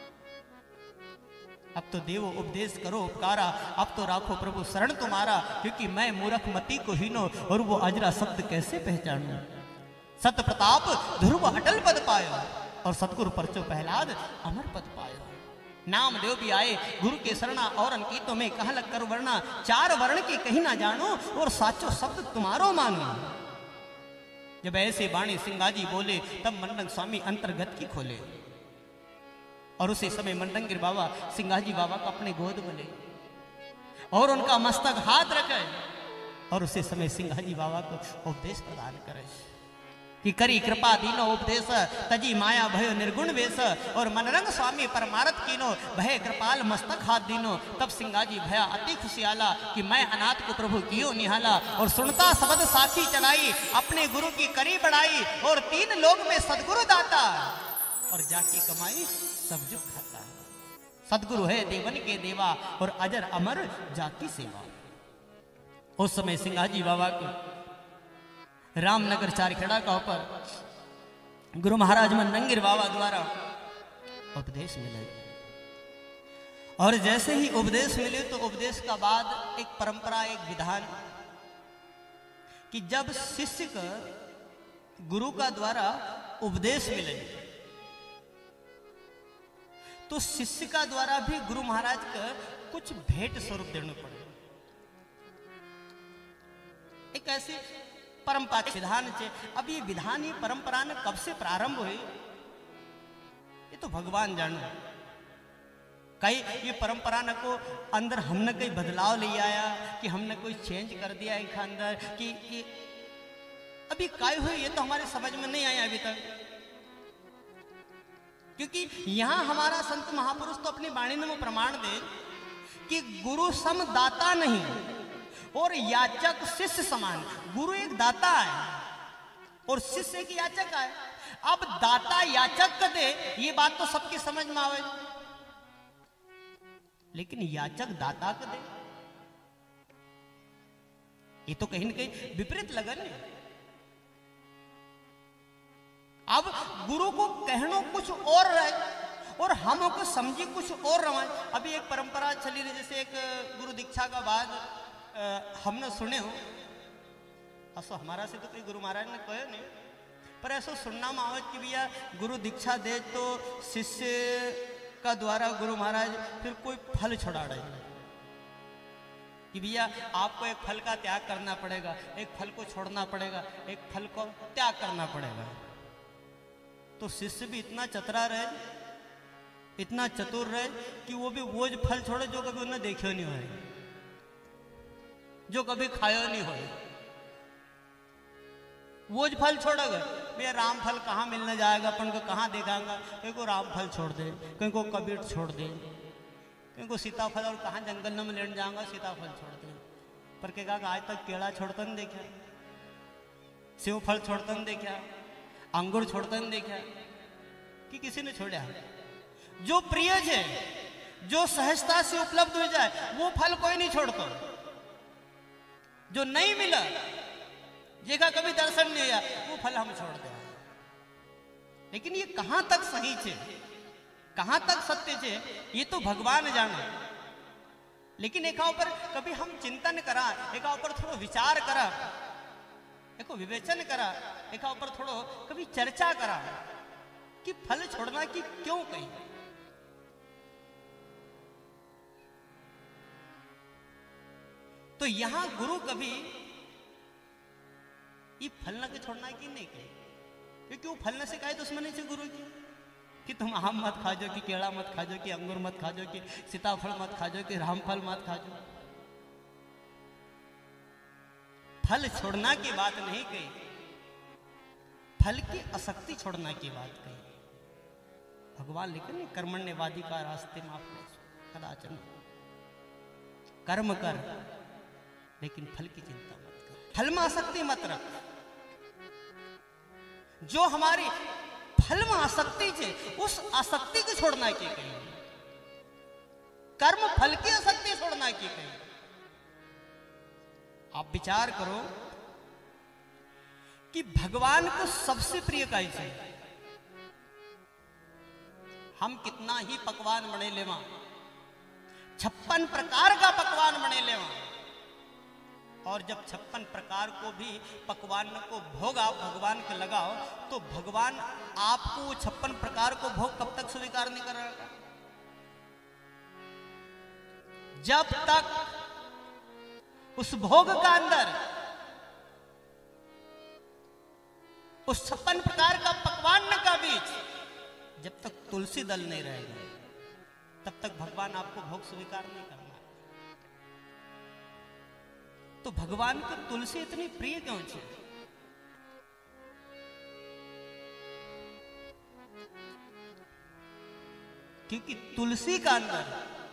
अब तो देवो उपदेश करो उपकारा, अब तो राखो प्रभु शरण तुम्हारा, क्योंकि मैं मूर्ख मती को हीनो, और वो अजरा शब्द कैसे पहचानूं। सत प्रताप ध्रुव अटल पद पायो, और सतगुरु परचो प्रहलाद अमर पद पायो। नामदेव भी आए गुरु के शरणा, और अंकितों में कहाँ लग कर वर्णा, चार वर्ण की कहीं ना जानो, और साचो शब्द तुम्हारो मानो। जब ऐसे बाणी सिंगाजी बोले, तब मंडंग स्वामी अंतर्गत की खोले, और उसी समय मंडंगिर बाबा सिंगाजी बाबा को अपने गोद में ले, और उनका मस्तक हाथ रखे, और उसी समय सिंगाजी बाबा को उपदेश प्रदान करे कि करी कृपा दीनो उपदेश, तजी माया भयो निर्गुण वेश, और मनरंग स्वामी परमारथ कीनो, भय कृपाल मस्तक हाथ दीनो। तब सिंगाजी भया अति खुशियाला कि मैं अनाथ को प्रभु कियो निहाला, और सुनता शब्द साखी चलाई, अपने गुरु की करी बढ़ाई, और तीन लोग में सदगुरु दाता, और जाकी कमाई सब जुग खाता। सदगुरु है देवन के देवा, और अजर अमर जाकी सेवा। उस समय सिंगाजी बाबा को रामनगर चारखेड़ा का ऊपर गुरु महाराज मंडंगिर बाबा द्वारा उपदेश मिले, और जैसे ही उपदेश मिले तो उपदेश का बाद एक परंपरा, एक विधान कि जब शिष्य का गुरु का द्वारा उपदेश मिले तो शिष्य का द्वारा भी गुरु महाराज का कुछ भेंट स्वरूप देना पड़े। एक ऐसी परंपरा विधान चे। अब ये विधान, ये परंपरा ने कब से प्रारंभ हुई ये तो भगवान जाने। कई ये परंपरा न को अंदर हमने कई बदलाव ले आया, कि हमने कोई चेंज कर दिया इनके अंदर, कि, कि अभी काय हुई ये तो हमारे समझ में नहीं आया अभी तक। क्योंकि यहां हमारा संत महापुरुष तो अपनी वाणी में प्रमाण दे कि गुरु सम दाता नहीं, और याचक शिष्य समान। गुरु एक दाता है और शिष्य एक याचक है। अब दाता याचक का दे ये बात तो सबकी समझ में आवे, लेकिन याचक दाता का दे ये तो कहीं न कहीं विपरीत लगन है। अब गुरु को कहना कुछ और रहे और हमको समझी कुछ और रहा। अभी एक परंपरा चली रही, जैसे एक गुरु दीक्षा का बाद आ, हमने सुने हो, ऐसा हमारा से तो कोई गुरु महाराज ने कहे नहीं, पर ऐसा सुनना में आवत कि भैया गुरु दीक्षा दे तो शिष्य का द्वारा गुरु महाराज फिर कोई फल छोड़ा रहे कि भैया आपको एक फल का त्याग करना पड़ेगा, एक फल को छोड़ना पड़ेगा, एक फल को त्याग करना पड़ेगा। तो शिष्य भी इतना चतरा रहे, इतना चतुर रहे कि वो भी वो फल छोड़े जो कभी उन्हें देखो नहीं हो, जो कभी खायो नहीं हो, वो फल छोड़ेगा। भैया राम फल कहाँ मिलने जाएगा, अपन को कहाँ देखाएगा। कहीं को राम फल छोड़ दे, कहीं को कबीर छोड़ दे, कहीं को सीताफल, और कहाँ जंगल में लेने जाऊंगा सीताफल छोड़ दे। पर के कहा आज तक केला छोड़ता नहीं देखा, सेव फल छोड़ता नहीं देखा, अंगूर छोड़ता नहीं देखा कि किसी ने छोड़ा। जो प्रिय है, जो सहजता से उपलब्ध हो जाए वो फल कोई नहीं छोड़ता। जो नहीं मिला, जगह कभी दर्शन नहीं हुआ, वो फल हम छोड़ दें। लेकिन ये कहां तक सही है, कहां तक सत्य है, ये तो भगवान जाने। लेकिन एका ऊपर कभी हम चिंतन करा, एका ऊपर थोड़ा विचार करा, एको विवेचन करा, एका ऊपर थोड़ा कभी चर्चा करा कि फल छोड़ना की क्यों कही। तो यहां गुरु कभी ये फल न के छोड़ना की नहीं कहे, क्योंकि वो फल न से कहे दुश्मनी से गुरु की कि तुम आम मत खा जो, कि केड़ा मत खा जो, कि अंगूर मत खा जो, कि सीताफल मत खा जो, कि रामफल मत खा जो। फल छोड़ना की बात नहीं कही, फल की आसक्ति छोड़ना की बात कही। भगवान लिखे नहीं, कर्मण्यवादी का रास्ते माफ कदाचन, कर्म कर लेकिन फल की चिंता मत कर, फल में आसक्ति मत रख। जो हमारी फल में आसक्ति है उस आसक्ति को छोड़ना की कही, कर्म फल की आसक्ति छोड़ना की कही। आप विचार करो कि भगवान को सबसे प्रिय काई है, हम कितना ही पकवान बने लेवा, छप्पन प्रकार का पकवान बने लेवा, और जब छप्पन प्रकार को भी पकवान को भोग आप भगवान को लगाओ तो भगवान आपको छप्पन प्रकार को भोग कब तक स्वीकार नहीं करेगा? जब तक उस भोग का अंदर उस छप्पन प्रकार का पकवान का बीच जब तक तुलसी दल नहीं रहेगा तब तक भगवान आपको भोग स्वीकार नहीं करना। तो भगवान को तुलसी इतनी प्रिय क्यों है? क्योंकि तुलसी का अंदर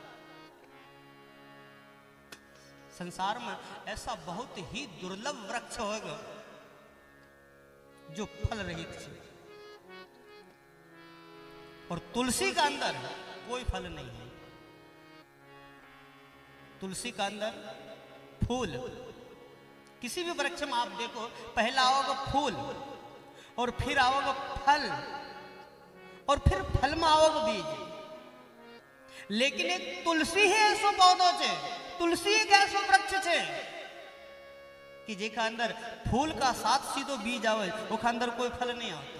संसार में ऐसा बहुत ही दुर्लभ वृक्ष होगा जो फल रहित है, और तुलसी का अंदर कोई फल नहीं है। तुलसी का अंदर फूल, किसी भी वृक्ष में आप देखो पहला आओगे फूल और फिर आओगे फल और फिर फल में आओगे बीज। लेकिन एक तुलसी है ऐसो पौधो छे, तुलसी एक ऐसो वृक्ष छे कि जेका अंदर फूल का साथ सीधो बीज आवे, ओका अंदर कोई फल नहीं आता,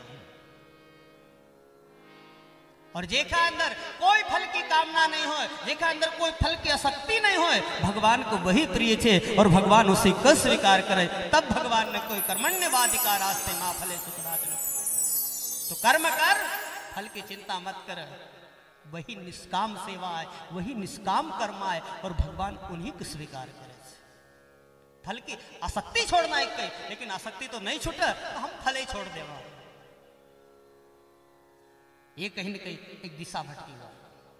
और जेका अंदर कोई फल की कामना नहीं हो, जेका अंदर कोई फल की आसक्ति नहीं हो, भगवान को वही प्रिय छे और भगवान उसी को स्वीकार करे। तब भगवान ने कोई कर्मण्यवादी का रास्ते मां फले सुखदात, तो कर्म कर, फल की चिंता मत कर, वही निष्काम सेवा है, वही निष्काम कर्म है, और भगवान उन्हीं को स्वीकार करे। फल की आसक्ति छोड़ना एक कही, लेकिन आसक्ति तो नहीं छूटे तो हम फल ही छोड़ देवा, ये कहीं न कहीं एक दिशा भटकी हुआ।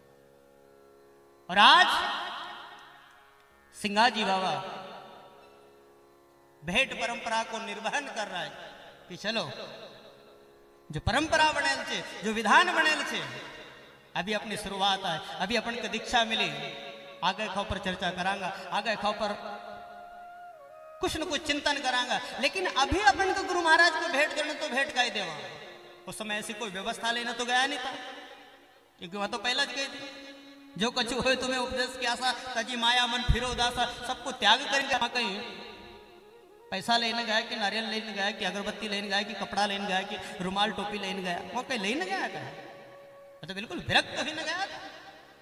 और आज सिंगाजी बाबा भेंट परंपरा को निर्वहन कर रहा है कि चलो जो परंपरा बनेल छे, जो विधान बनेल छे, अभी अपनी शुरुआत है, अभी अपन को दीक्षा मिली, आगे खाओ पर चर्चा करांगा, आगे खाओ पर कुछ न कुछ चिंतन करांगा, लेकिन अभी अपन को गुरु महाराज को भेंट देना तो भेंट का ही देवा। उस समय ऐसी कोई व्यवस्था लेना तो गया नहीं था, क्योंकि वहां तो पहला गई थी, जो कछु हो तुम्हें उपदेश की आशा, तजी माया मन फिरो उदासा, सबको त्याग करेंगे। वहां कहीं पैसा लेने गया कि नारियल लेने गया कि अगरबत्ती लेने गया कि कपड़ा लेने गया कि रुमाल टोपी लेने गया, वहां कहीं लेने गया क्या? तो बिल्कुल विरक्त ही न गया था।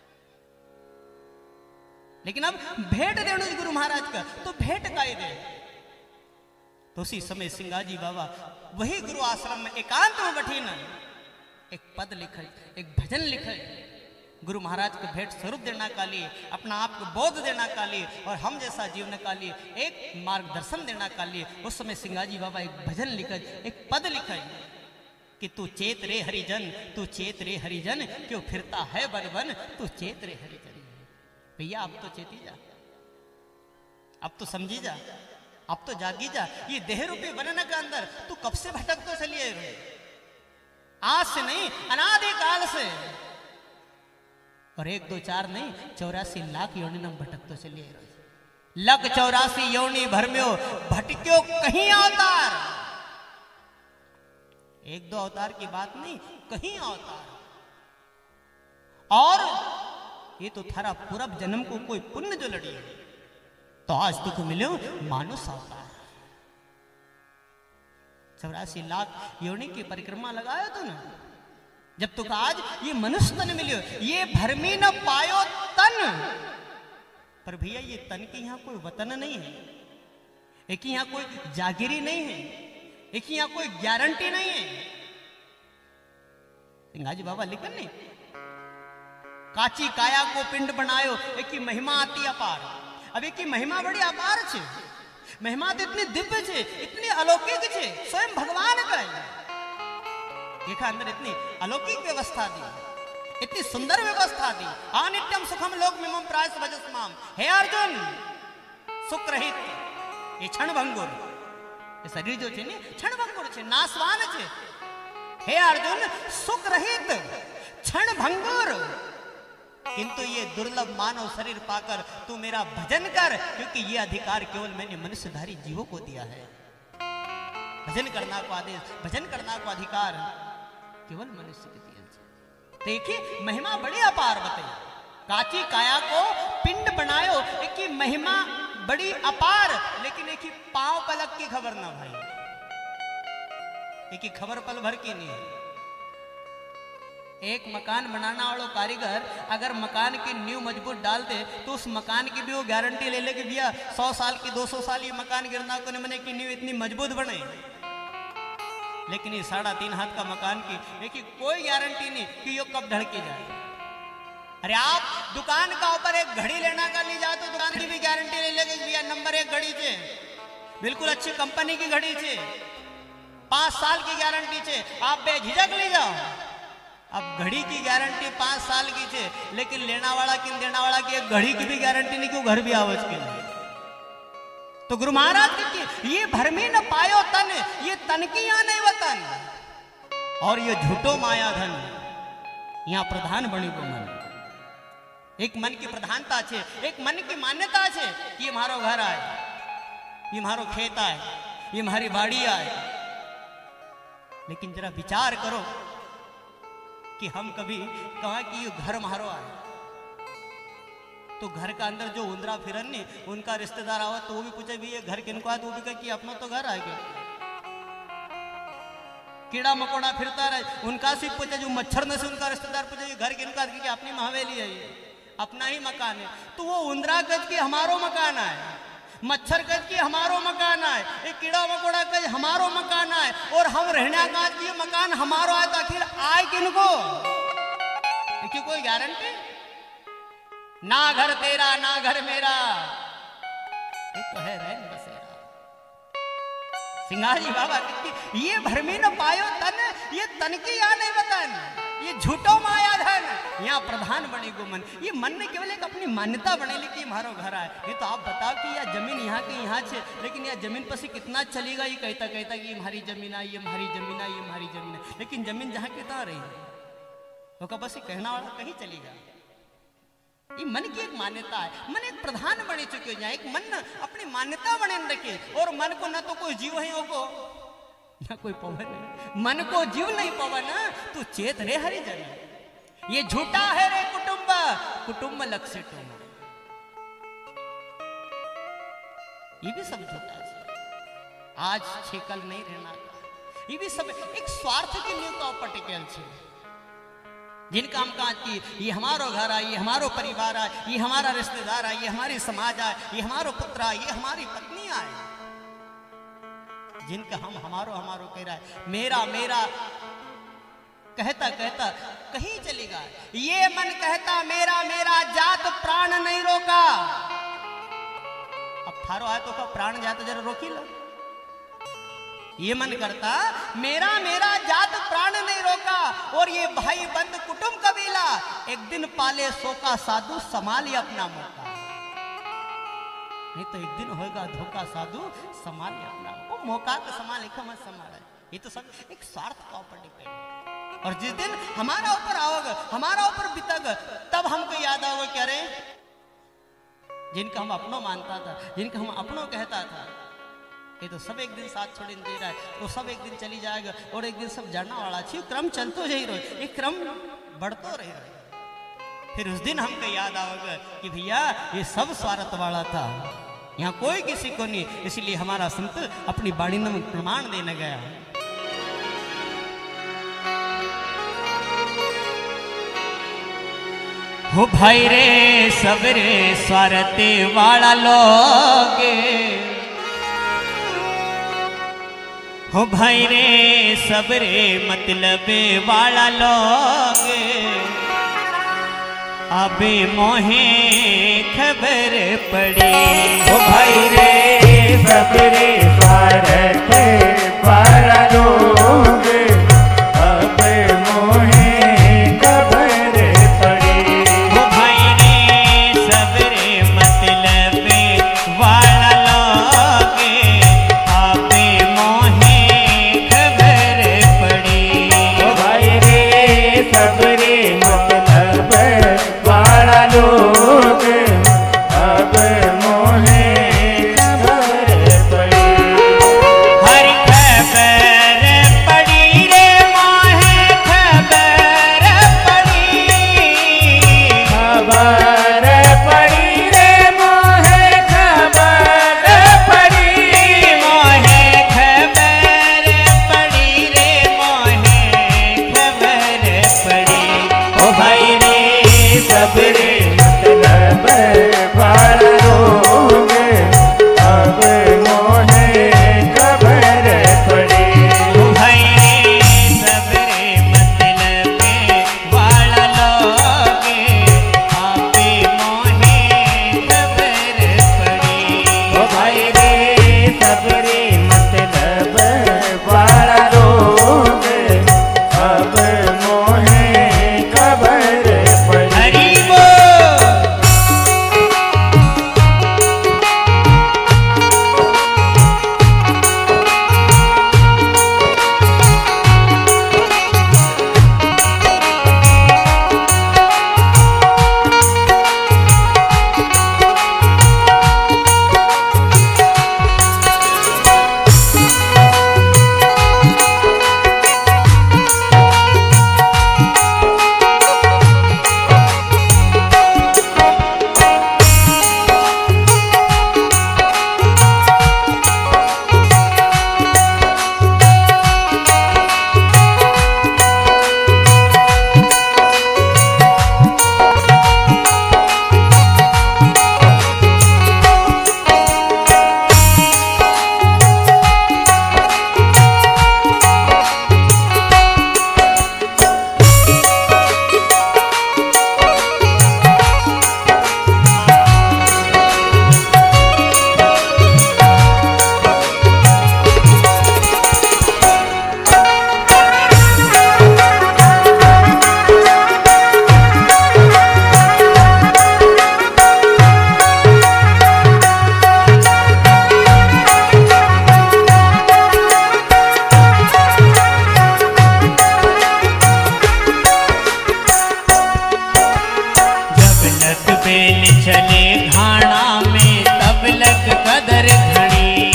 लेकिन अब भेंट देने गुरु महाराज का तो भेंट का ही दे। तो उसी समय सिंगाजी बाबा वही गुरु आश्रम में एकांत में बैठी न एक पद लिखे, एक भजन लिखे, गुरु महाराज को भेंट स्वरूप देना का लिए, अपना आप को बोध देना का लिए, और हम जैसा जीवन का लिए एक मार्गदर्शन देना का लिए। उस समय सिंगाजी बाबा एक भजन लिखे, एक पद लिखे कि तू चेत रे हरिजन, तू चेत रे हरिजन, क्यों फिरता है बन बन, तू चेत रे हरिजन। भैया अब तो चेती जा, अब तो समझी जा, अब तो जागी जा। ये देह रूपी बनने के अंदर तू कब से भटक तो चलिए, आज से नहीं अनादि काल से, और एक दो चार नहीं चौरासी लाख योनि नम भटक तो चलिए। लग चौरासी योनि भरम्यो भटक्यो कहीं अवतार, एक दो अवतार की बात नहीं, कहीं अवतार। और ये तो थारा पूरा जन्म को कोई पुण्य जो लड़ी है, तो आज तुझको मिलो मानुष अवतार। चौरासी लाख योनि की परिक्रमा लगाया तो ना, जब तुक आज ये मनुष्य तन मिलियो, ये भरमी न पायो तन, पर भैया ये तन की यहाँ कोई वतन नहीं है, एक यहाँ कोई जागीरी नहीं है, एक यहाँ कोई गारंटी नहीं है। सिंगाजी बाबा लिखन नहीं, काची काया को पिंड बनायो, एक की महिमा आती अपार। अब एक की महिमा बड़ी अपार छे, महिमा तो इतनी दिव्य छे, इतनी अलौकिक छे, स्वयं भगवान का देखा अंदर इतनी अलौकिक व्यवस्था दी, इतनी सुंदर व्यवस्था दी। अनित्यम सुखम लोक मिमम प्रायस भजस्माम। हे अर्जुन, सुख रहित ये क्षण भंगुर, ये शरीर जो छे ने क्षण भंगुर छे, नाशवान छे। हे अर्जुन, सुख रहित क्षण भंगुर, किंतु ये दुर्लभ मानव शरीर पाकर तू मेरा भजन कर, क्योंकि ये अधिकार केवल मैंने मनुष्यधारी जीवों को दिया है। भजन करना को आदेश, भजन करना को अधिकार केवल मनुष्य के दिया। देखिए महिमा बड़ी अपार बताई, काची काया को पिंड बनायो, एक की महिमा बड़ी अपार, लेकिन एक ही पांव पलक की खबर ना भाई, एक ही खबर पल भर की नहीं है। एक मकान बनाना वाला कारीगर अगर मकान की नींव मजबूत डाल दे तो उस मकान की भी वो गारंटी ले ले कि भैया सौ साल की दो सौ साल ये मकान गिरना को नहीं बने की नींव इतनी मजबूत बने। लेकिन ये साढ़ा तीन हाथ का मकान की देखिए कोई गारंटी नहीं कि ये कब ढड़के जाए। अरे आप दुकान का ऊपर एक घड़ी लेना कर ली जाए तो दुकान की भी गारंटी ले लेगी भैया नंबर एक घड़ी छे, बिल्कुल अच्छी कंपनी की घड़ी छे, पांच साल की गारंटी छे, आप बेझिझक ले जाओ। अब घड़ी की गारंटी पांच साल की छे, लेकिन लेना वाला कि देना वाला की एक घड़ी की भी गारंटी नहीं क्यों घर भी आवज के लिए। तो गुरु महाराज की ये भरमी न पायो तन, ये तन की यहाँ नहीं वतन, और ये झूठो माया धन यहाँ प्रधान बनी को मन। एक मन की प्रधानता छे, एक मन की मान्यता छे कि ये मारो घर आए, ये मारो खेत आए, ये हमारी बाड़ी आए। लेकिन जरा विचार करो कि हम कभी कहा कि ये घर मारो आए तो घर का अंदर जो उंदरा फिरन ने उनका रिश्तेदार आवा तो वो भी पूछे भी ये घर किनको आए, तो वो भी कहे कि अपना तो घर आए। कीड़ा मकोड़ा फिरता रहे उनका से पूछे, जो मच्छर ने से उनका रिश्तेदार पूछे घर किनको आए, कि अपनी महावेली है, ये अपना ही मकान है। तो वो उंदरा गज की हमारो मकान आए, मच्छर गज की हमारो मकान आए, एक कीड़ा मकोड़ा गज हमारो मकान आए, और हम रहना गाज की मकान हमारो आए, तो आखिर आए किनको? देखिए कोई गारंटी ना, घर तेरा ना घर मेरा, ये तो है रहन बसेरा। सिंगाजी बाबा की ये भरमी न पायो तन, ये तन की या नहीं वतन, ये झूठो माया धन यहाँ प्रधान बने गो मन। ये मन ने केवल एक अपनी मान्यता बने ली कि हमारो घर आए। ये तो आप बताओ कि यह जमीन यहाँ की यहाँ छे, लेकिन यह जमीन पर से कितना चलेगा, ये कहता कहता कि ये हमारी जमीन है, ये हमारी जमीन है, ये हमारी जमीन है, लेकिन जमीन जहाँ कितना रही है वो का बस कहना वाला कहीं चलेगा। ये मन की एक मान्यता है, मन एक प्रधान बने चुके हैं, एक मन अपनी मान्यता बने रखे, और मन को न तो कोई जीव है को न कोई पवन है, मन को जीव नहीं पवन तू चेत रे हरि जन। ये झूठा है रे कुटुंब, कुटुंब लक्ष्य टुम, ये भी सब झूठा है। आज छेकल नहीं रहना का, ये भी सब एक स्वार्थ के लिए तो पटिकल छे। जिनका हम कहा कि ये हमारो घर आए, ये हमारो परिवार आए, ये हमारा रिश्तेदार आए, ये हमारी समाज आए, ये हमारो पुत्र आए, ये हमारी पत्नी आए, जिनका हम हमारो हमारो कह रहा है, मेरा मेरा कहता कहता कहीं चलेगा। ये मन कहता मेरा मेरा, जात प्राण नहीं रोका। अब थारो आए तो का प्राण जाता जरा रोकी लो। ये मन करता मेरा मेरा, जात प्राण नहीं रोका, और ये भाई बंद कुटुंब कबीला एक दिन पाले सोका साधु, संभालिए अपना मौका। नहीं तो एक दिन होगा धोखा साधु, संभालिए अपना वो मौका का संभाल लिखा मत संभाला। ये तो सब एक स्वार्थ का ऊपर डिपेंड, और जिस दिन हमारा ऊपर आओगे, हमारा ऊपर बीतेगा, तब हमको याद आओगे क्या रे, जिनका हम अपनों मानता था, जिनका हम अपनों कहता था, ये तो सब एक दिन साथ छोड़ दे रहा है, तो सब एक दिन चली जाएगा, और एक दिन सब जाना वाला छी। क्रम चलतो जा रहो, एक क्रम बढ़तो रहे। फिर उस दिन हमको याद आओगे कि भैया ये सब स्वार्थ वाला था, यहाँ कोई किसी को नहीं। इसलिए हमारा संत अपनी बाणी में प्रमाण देने गया। हो भाई रे सबरे स्वारते वाला लोग, हो भाई रे सबरे मतलबे वाला लोग, अबे मोहे खबर पड़ी। हो भाई रे सबरे स्वारते वाला लोग, अब मोहे खबर पड़ी। हो भाई रे सबरे मतलबे वाला लोग, अबे मोहे खबर पड़ी। हो भाई रे सबरे मतलब वाला लोग, अब मोहे खबर पड़ी। हर खबर पड़ी रे मोहे खबर पड़ी, खबर पड़ी रे मोहे खबर पड़ी। मोहे खबर पड़ी रे मोहे खबर पड़ी। ओ भाई रे सबरे मतलब वाला लोग, अब मोहे खबर पड़ी। हो भाई रे सबरे मतलबे वाला लोग, आपे मोहे खबर पड़ी। ओ भाई रे सबरे मतलब वाला लोग, अब मोहे खबर पड़ी। हरि बोल। बेल चले घाना में तब लग कदर घड़ी।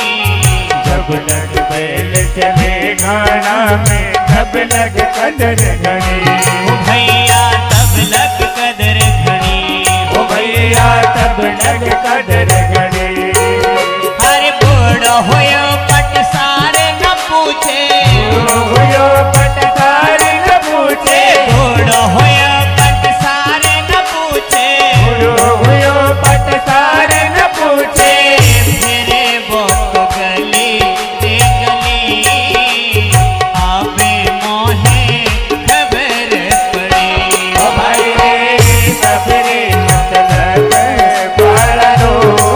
जब लग बैल चले घाना में तब लग कदर घड़ी। ओ भैया तब लग कदर घड़ी। ओ भैया तब लग कदर घड़ी। अरे बूढ़ो होयो पट सारे न पूछे, होयो पट सारे न पूछे। बूढ़ो होयो पट सारे न पूछे, होयो पट सारे न पूछे। मेरे बहुत गली दे गली, आबे मोहे खबर पड़ी। ओ भाई रे सबरे मतलब वाला लोग,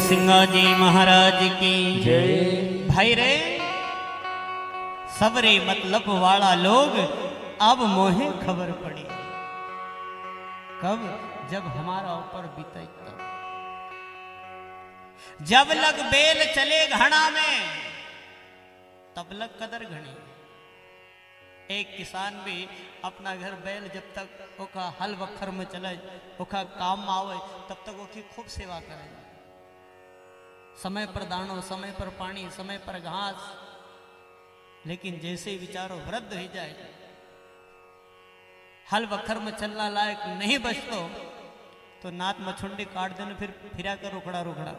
सिंगाजी महाराज की जय। भाई रे सबरे मतलब वाला लोग अब मोहे खबर पड़ी, कब? जब हमारा ऊपर बीते तब। जब लग बेल चले घड़ा में तब लग कदर घनी। एक किसान भी अपना घर बैल जब तक ओका हल वखर में चले, ओका काम में आवे, तब तक ओकी खूब सेवा करे। समय पर दानो, समय पर पानी, समय पर घास। लेकिन जैसे विचारो वृद्ध हो जाए, हल वखर में चलना लायक नहीं बचतो, तो नात मछुंडी काट देने, फिर फिरा कर रुखड़ा रुखड़ा।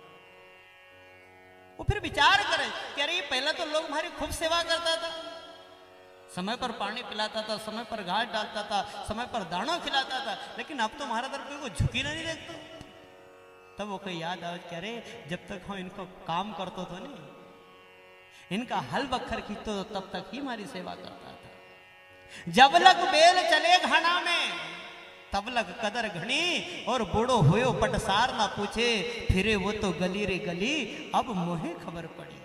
वो फिर विचार करे कि अरे पहले तो लोग हमारी खूब सेवा करता था, समय पर पानी पिलाता था, समय पर घास डालता था, समय पर दाना खिलाता था, लेकिन अब तो हमारा तरफ कोई को झुकी नहीं देखता। तब वो कोई याद आवे कि अरे जब तक हम इनको काम करते तो नहीं, इनका हल बखर खींचतो तो तब तक ही हमारी सेवा करता था। जब लग बेल चले घाना में तब लग कदर घनी, और बूढ़ो होयो पटसार ना पूछे, फिरे वो तो गली रे गली, अब मोहे खबर पड़ी।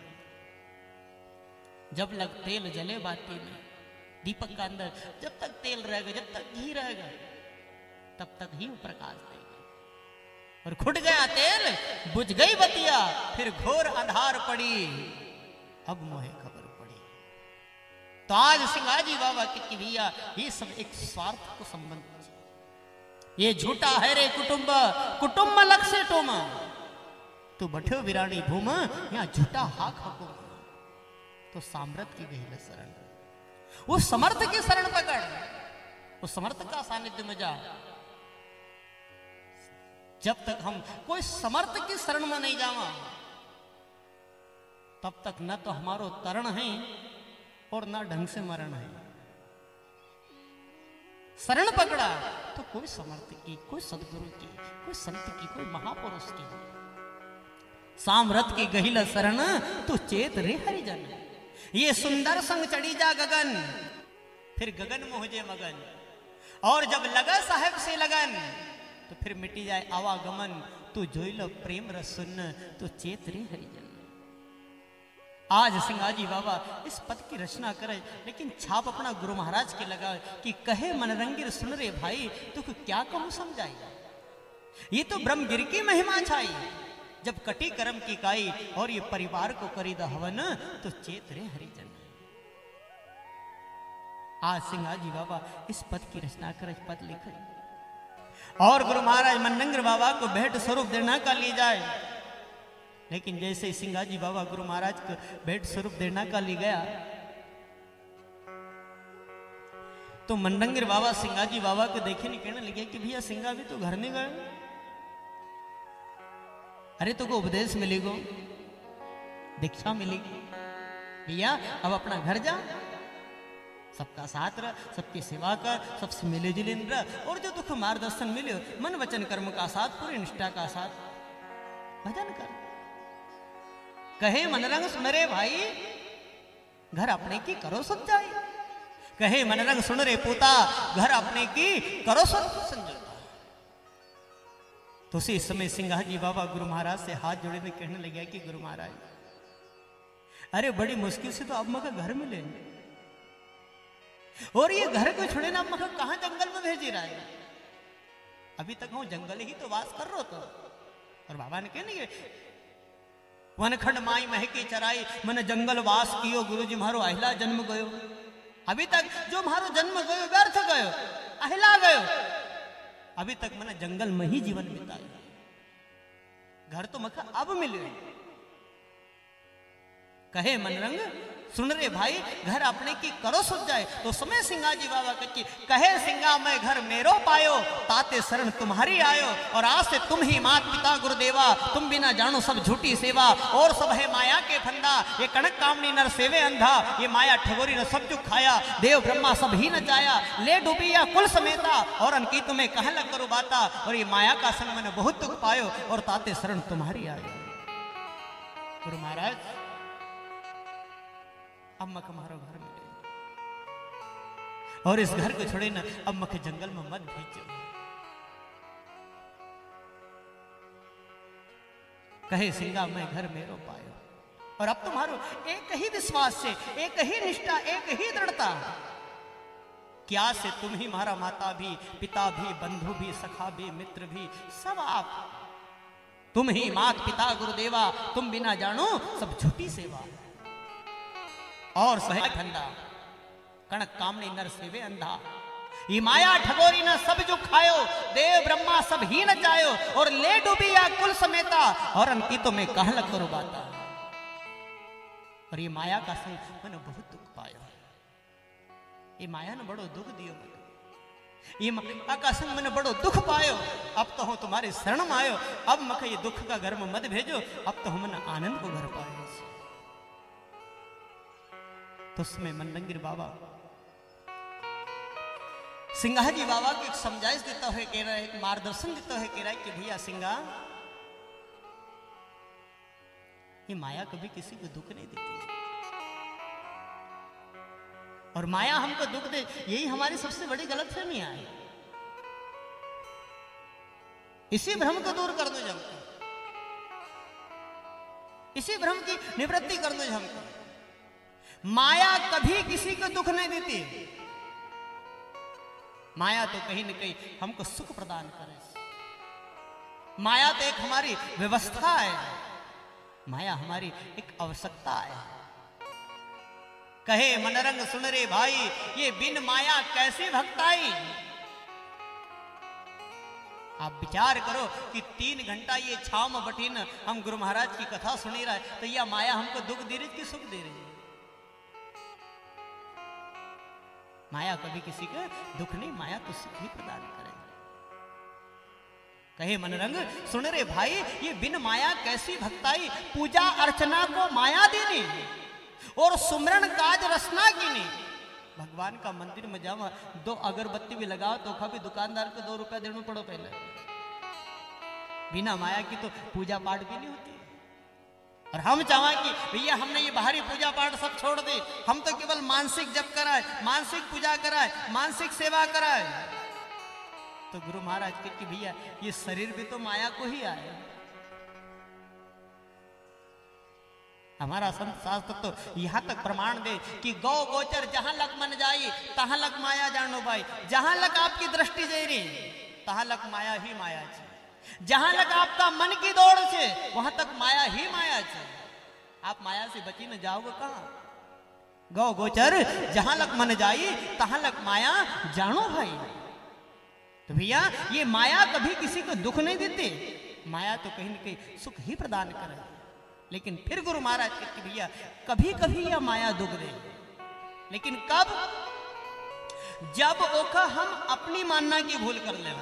जब लग तेल जले बाती में, दीपक का अंदर जब तक तेल रहेगा, जब तक घी रहेगा, तब तक ही वो प्रकाश देगा। और खुट गया तेल, बुझ गई बतिया, फिर घोर अंधार पड़ी, अब मोहे खबर पड़ी। तो आज सिंगाजी बाबा की भैया ये सब एक स्वार्थ को संबंध, ये झूठा है रे कुटुंब, कुटुंब लग से टोम, तू बैठो विरानी भूम, यहाँ झूठा हाक हकुम। तो सामर्थ की गई शरण, वो समर्थ की शरण पकड़, वो समर्थ का सानिध्य में जा। जब तक हम कोई समर्थ की शरण में नहीं जावा, तब तक न तो हमारो तरण है और न ढंग से मरण है। शरण पकड़ा तो कोई समर्थ की, कोई सदगुरु की, कोई संत की, कोई महापुरुष की। सामर्थ की गहिल शरण तू चेत रे हरिजन, ये सुंदर संग चढ़ी जा गगन, फिर गगन में हो जाए मगन। और जब लगा साहेब से लगन, तो फिर मिटी जाए आवागमन, तू जोई लो प्रेम रस सुन, तू चेत रे हरिजन। आज सिंगाजी बाबा इस पद की रचना करे, लेकिन छाप अपना गुरु महाराज के लगा कि कहे मनरंगिर सुन रे भाई, तू क्या कहूं समझाई। ये तो ब्रह्मगिर की महिमा छाई, जब कटी कर्म की काई, और ये परिवार को करी द हवन, तो चेत रे हरिजन। आज सिंगाजी बाबा इस पद की रचना कर पद लिखे, और गुरु महाराज मनरंगिर बाबा को भेंट स्वरूप देना का ली जाए। लेकिन जैसे ही सिंगाजी बाबा गुरु महाराज को भेंट स्वरूप देना का ली गया, तो मनरंगिर बाबा सिंगाजी बाबा को देखे नहीं, कहने लगे कि भैया सिंगा भी तो घर नहीं गए, अरे तो को उपदेश मिलेगो, दीक्षा मिलेगी, भैया अब अपना घर जा, सबका साथ रह, सबकी सेवा कर, सबसे मिले जुले रह, और जो तुझको मार्गदर्शन मिले मन वचन कर्म का साथ, पूरी निष्ठा का साथ भजन कर। कहे मनरंग सुन रे भाई, घर अपने की करो सब जाए। कहे मनरंग सुन रे पोता, घर अपने की करो सब संजोता। तो उसी समय सिंगाजी बाबा गुरु महाराज से हाथ जोड़े में कहने लगे कि गुरु महाराज, अरे बड़ी मुश्किल से तो अब मका घर मिले, और ये घर को छोड़े ना मका कहां जंगल में भेजी रहा है। अभी तक हम जंगल ही तो वास कर रहे तो। और बाबा ने कहने लगे, वनखंड माई महकी चराई, मैंने जंगल वास कियो, गुरु जी मारो अहिला जन्म गयो। अभी तक जो मारो जन्म गयो व्यर्थ गयो, अहिला गयो। अभी तक मैंने जंगल में ही जीवन बिताया, घर तो मका अब मिले। कहे मनरंग सुन रे भाई, घर अपने की करो सुझ जाए। तो समय सिंगाजी बाबा कच्ची कहे सिंगा मैं घर मेरो पायो, ताते शरण तुम्हारी आयो, और आज से तुम ही मात पिता गुरुदेवा, तुम बिना जानो सब झूठी सेवा, और सब है माया के फंदा, ये कनक कामनी नर सेवे अंधा, ये माया ठगोरी न सब चुक खाया, देव ब्रह्मा सब ही न जाया, ले डूबिया कुल समेता, और अनकी तुम्हें कह लग करो बाता, और ये माया का संग मैंने बहुत दुख पायो, और ताते शरण तुम्हारी आयो। गुरु महाराज अब मक हमारो घर मिले, और इस घर को छोड़े ना, अब मक जंगल में मत भेजो। कहे सिंगा मैं घर मेरो पायो। और अब तुम्हारो एक ही विश्वास से, एक ही निष्ठा, एक ही दृढ़ता, क्या से तुम ही हमारा माता भी, पिता भी, बंधु भी, सखा भी, मित्र भी, सब आप। तुम ही मात पिता गुरुदेवा, तुम बिना जानो सब झूठी सेवा। और सहे ठंडा कणक कामने नर सेवे अंधा। ये माया ठगोरी न सब जो खायो, देव ब्रह्मा सब ही न चायो। और ले डूबी या कुल समेता, और अंकितों में कहल करो बाता। और ये माया का संग मैंने बहुत दुख पायो। ये माया ने बड़ो दुख दियो मत। ये माया का संग मैंने बड़ो दुख पायो। अब तो हूं तुम्हारे शरण में आयो। अब मखे ये दुख का घर में मत भेजो। अब तो हम आनंद को घर पाए। तो उसमें मनरंगीर बाबा सिंगा जी बाबा को एक समझाइश देता है, कह रहा है, एक मार्गदर्शन देता है, कह रहा है कि भैया सिंगा, ये माया कभी किसी को दुख नहीं देती। और माया हमको दुख दे, यही हमारी सबसे बड़ी गलतफहमी है। इसी भ्रम को दूर कर दो हमको, इसी भ्रम की निवृत्ति कर दो हमको। माया कभी किसी को दुख नहीं देती। माया तो कहीं न कहीं हमको सुख प्रदान करे। माया तो एक हमारी व्यवस्था है, माया हमारी एक आवश्यकता है। कहे मनरंग सुन रे भाई, ये बिन माया कैसी भक्ताई। आप विचार करो कि तीन घंटा ये छाव में बटीन हम गुरु महाराज की कथा सुनी रहा है, तो यह माया हमको दुख दे रही कि सुख दे रही है। माया कभी किसी का दुख नहीं, माया तो सुख ही प्रदान करे। कहे मनरंग सुन रे भाई, ये बिन माया कैसी भक्ताई। पूजा अर्चना को माया देनी, और सुमरण काज रसना कीनी। भगवान का मंदिर में जाओ, दो अगरबत्ती भी लगाओ तो कभी दुकानदार को दो रुपया देना पड़ो पहले। बिना माया की तो पूजा पाठ भी नहीं होती। और हम चाहें कि भैया हमने ये बाहरी पूजा पाठ सब छोड़ दे, हम तो केवल मानसिक जप कराए, मानसिक पूजा कराए, मानसिक सेवा कराए। तो गुरु महाराज कहते कि भैया ये शरीर भी तो माया को ही आए। हमारा संत शास्त्र तो यहां तक प्रमाण दे कि गौ गोचर जहां लग मन जाई, तहां लग माया जानो भाई। जहां लग आपकी दृष्टि जा रही, तहां लग माया ही माया छे। जहां लग आपका मन की दौड़ छे, वहां तक माया ही माया छे। आप माया से बची न जाओगे कहां। गौ गोचर जहां लग मन जाई, तहां लग माया जानो भाई। तो भैया ये माया कभी किसी को दुख नहीं देती, माया तो कहीं न कहीं सुख ही प्रदान करे। लेकिन फिर गुरु महाराज कहते भैया कभी कभी यह माया दुख दे, लेकिन कब, जब ओका हम अपनी मानना की भूल कर ले,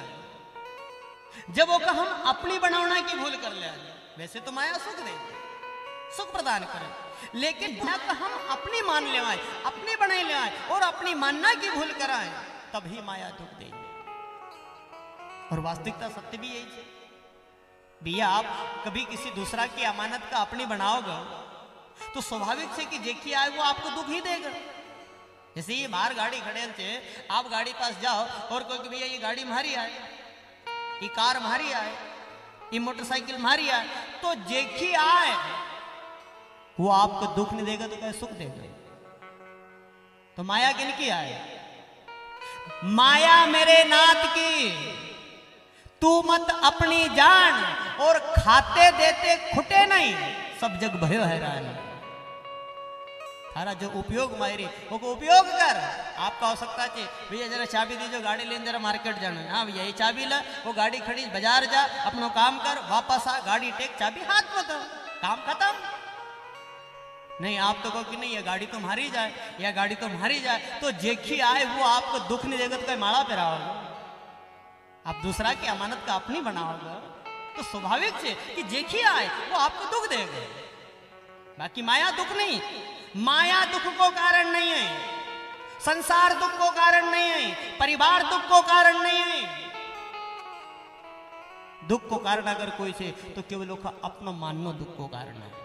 जब ओका हम अपनी बनावना की भूल कर ले। वैसे तो माया सुख दे, सुख प्रदान करे, लेकिन जब हम अपनी मान ले आए, अपनी बनाई ले आए और अपनी मानना की भूल कराए, तभी माया दुख दे। और वास्तविकता सत्य भी यही है भैया। आप कभी किसी दूसरा की अमानत का अपनी बनाओगे तो स्वाभाविक से कि जेखी आए वो आपको दुख ही देगा। जैसे ये बाहर गाड़ी खड़े थे, आप गाड़ी पास जाओ और कोई भैया ये गाड़ी मारी आए, ये कार मारी आए, ये मोटरसाइकिल मारी आए, तो जेखी आए वो आपको दुख नहीं देगा तो क्या सुख देगा। तो माया किनकी आए, माया मेरे नाथ की। तू मत अपनी जान और खाते देते खुटे नहीं, सब जग भयो हैरान। थारा जो उपयोग मायरी वो को उपयोग कर। आपका आवश्यकता चाहिए भैया जरा चाबी दीजिए, गाड़ी लेने जरा मार्केट जाना। हाँ भैया ये चाबी ला, वो गाड़ी खड़ी, बाजार जा, अपना काम कर, वापस आ, गाड़ी टेक, चाबी हाथ में दो, काम खत्म। नहीं आप तो कहो कि नहीं ये गाड़ी तुम्हारी जाए, या गाड़ी तुम्हारी जाए, तो जेखी आए वो आपको दुख नहीं देगा तो कहीं माड़ा पे रहोगे। आप दूसरा की अमानत का अपनी बनाओगे तो स्वाभाविक से कि जेखी आए वो आपको दुख देगा। बाकी माया दुख नहीं, माया दुख को कारण नहीं है, संसार दुख को कारण नहीं है, परिवार दुख को कारण नहीं है। दुख को कारण अगर कोई से तो केवल अपना मानना दुख को कारण है।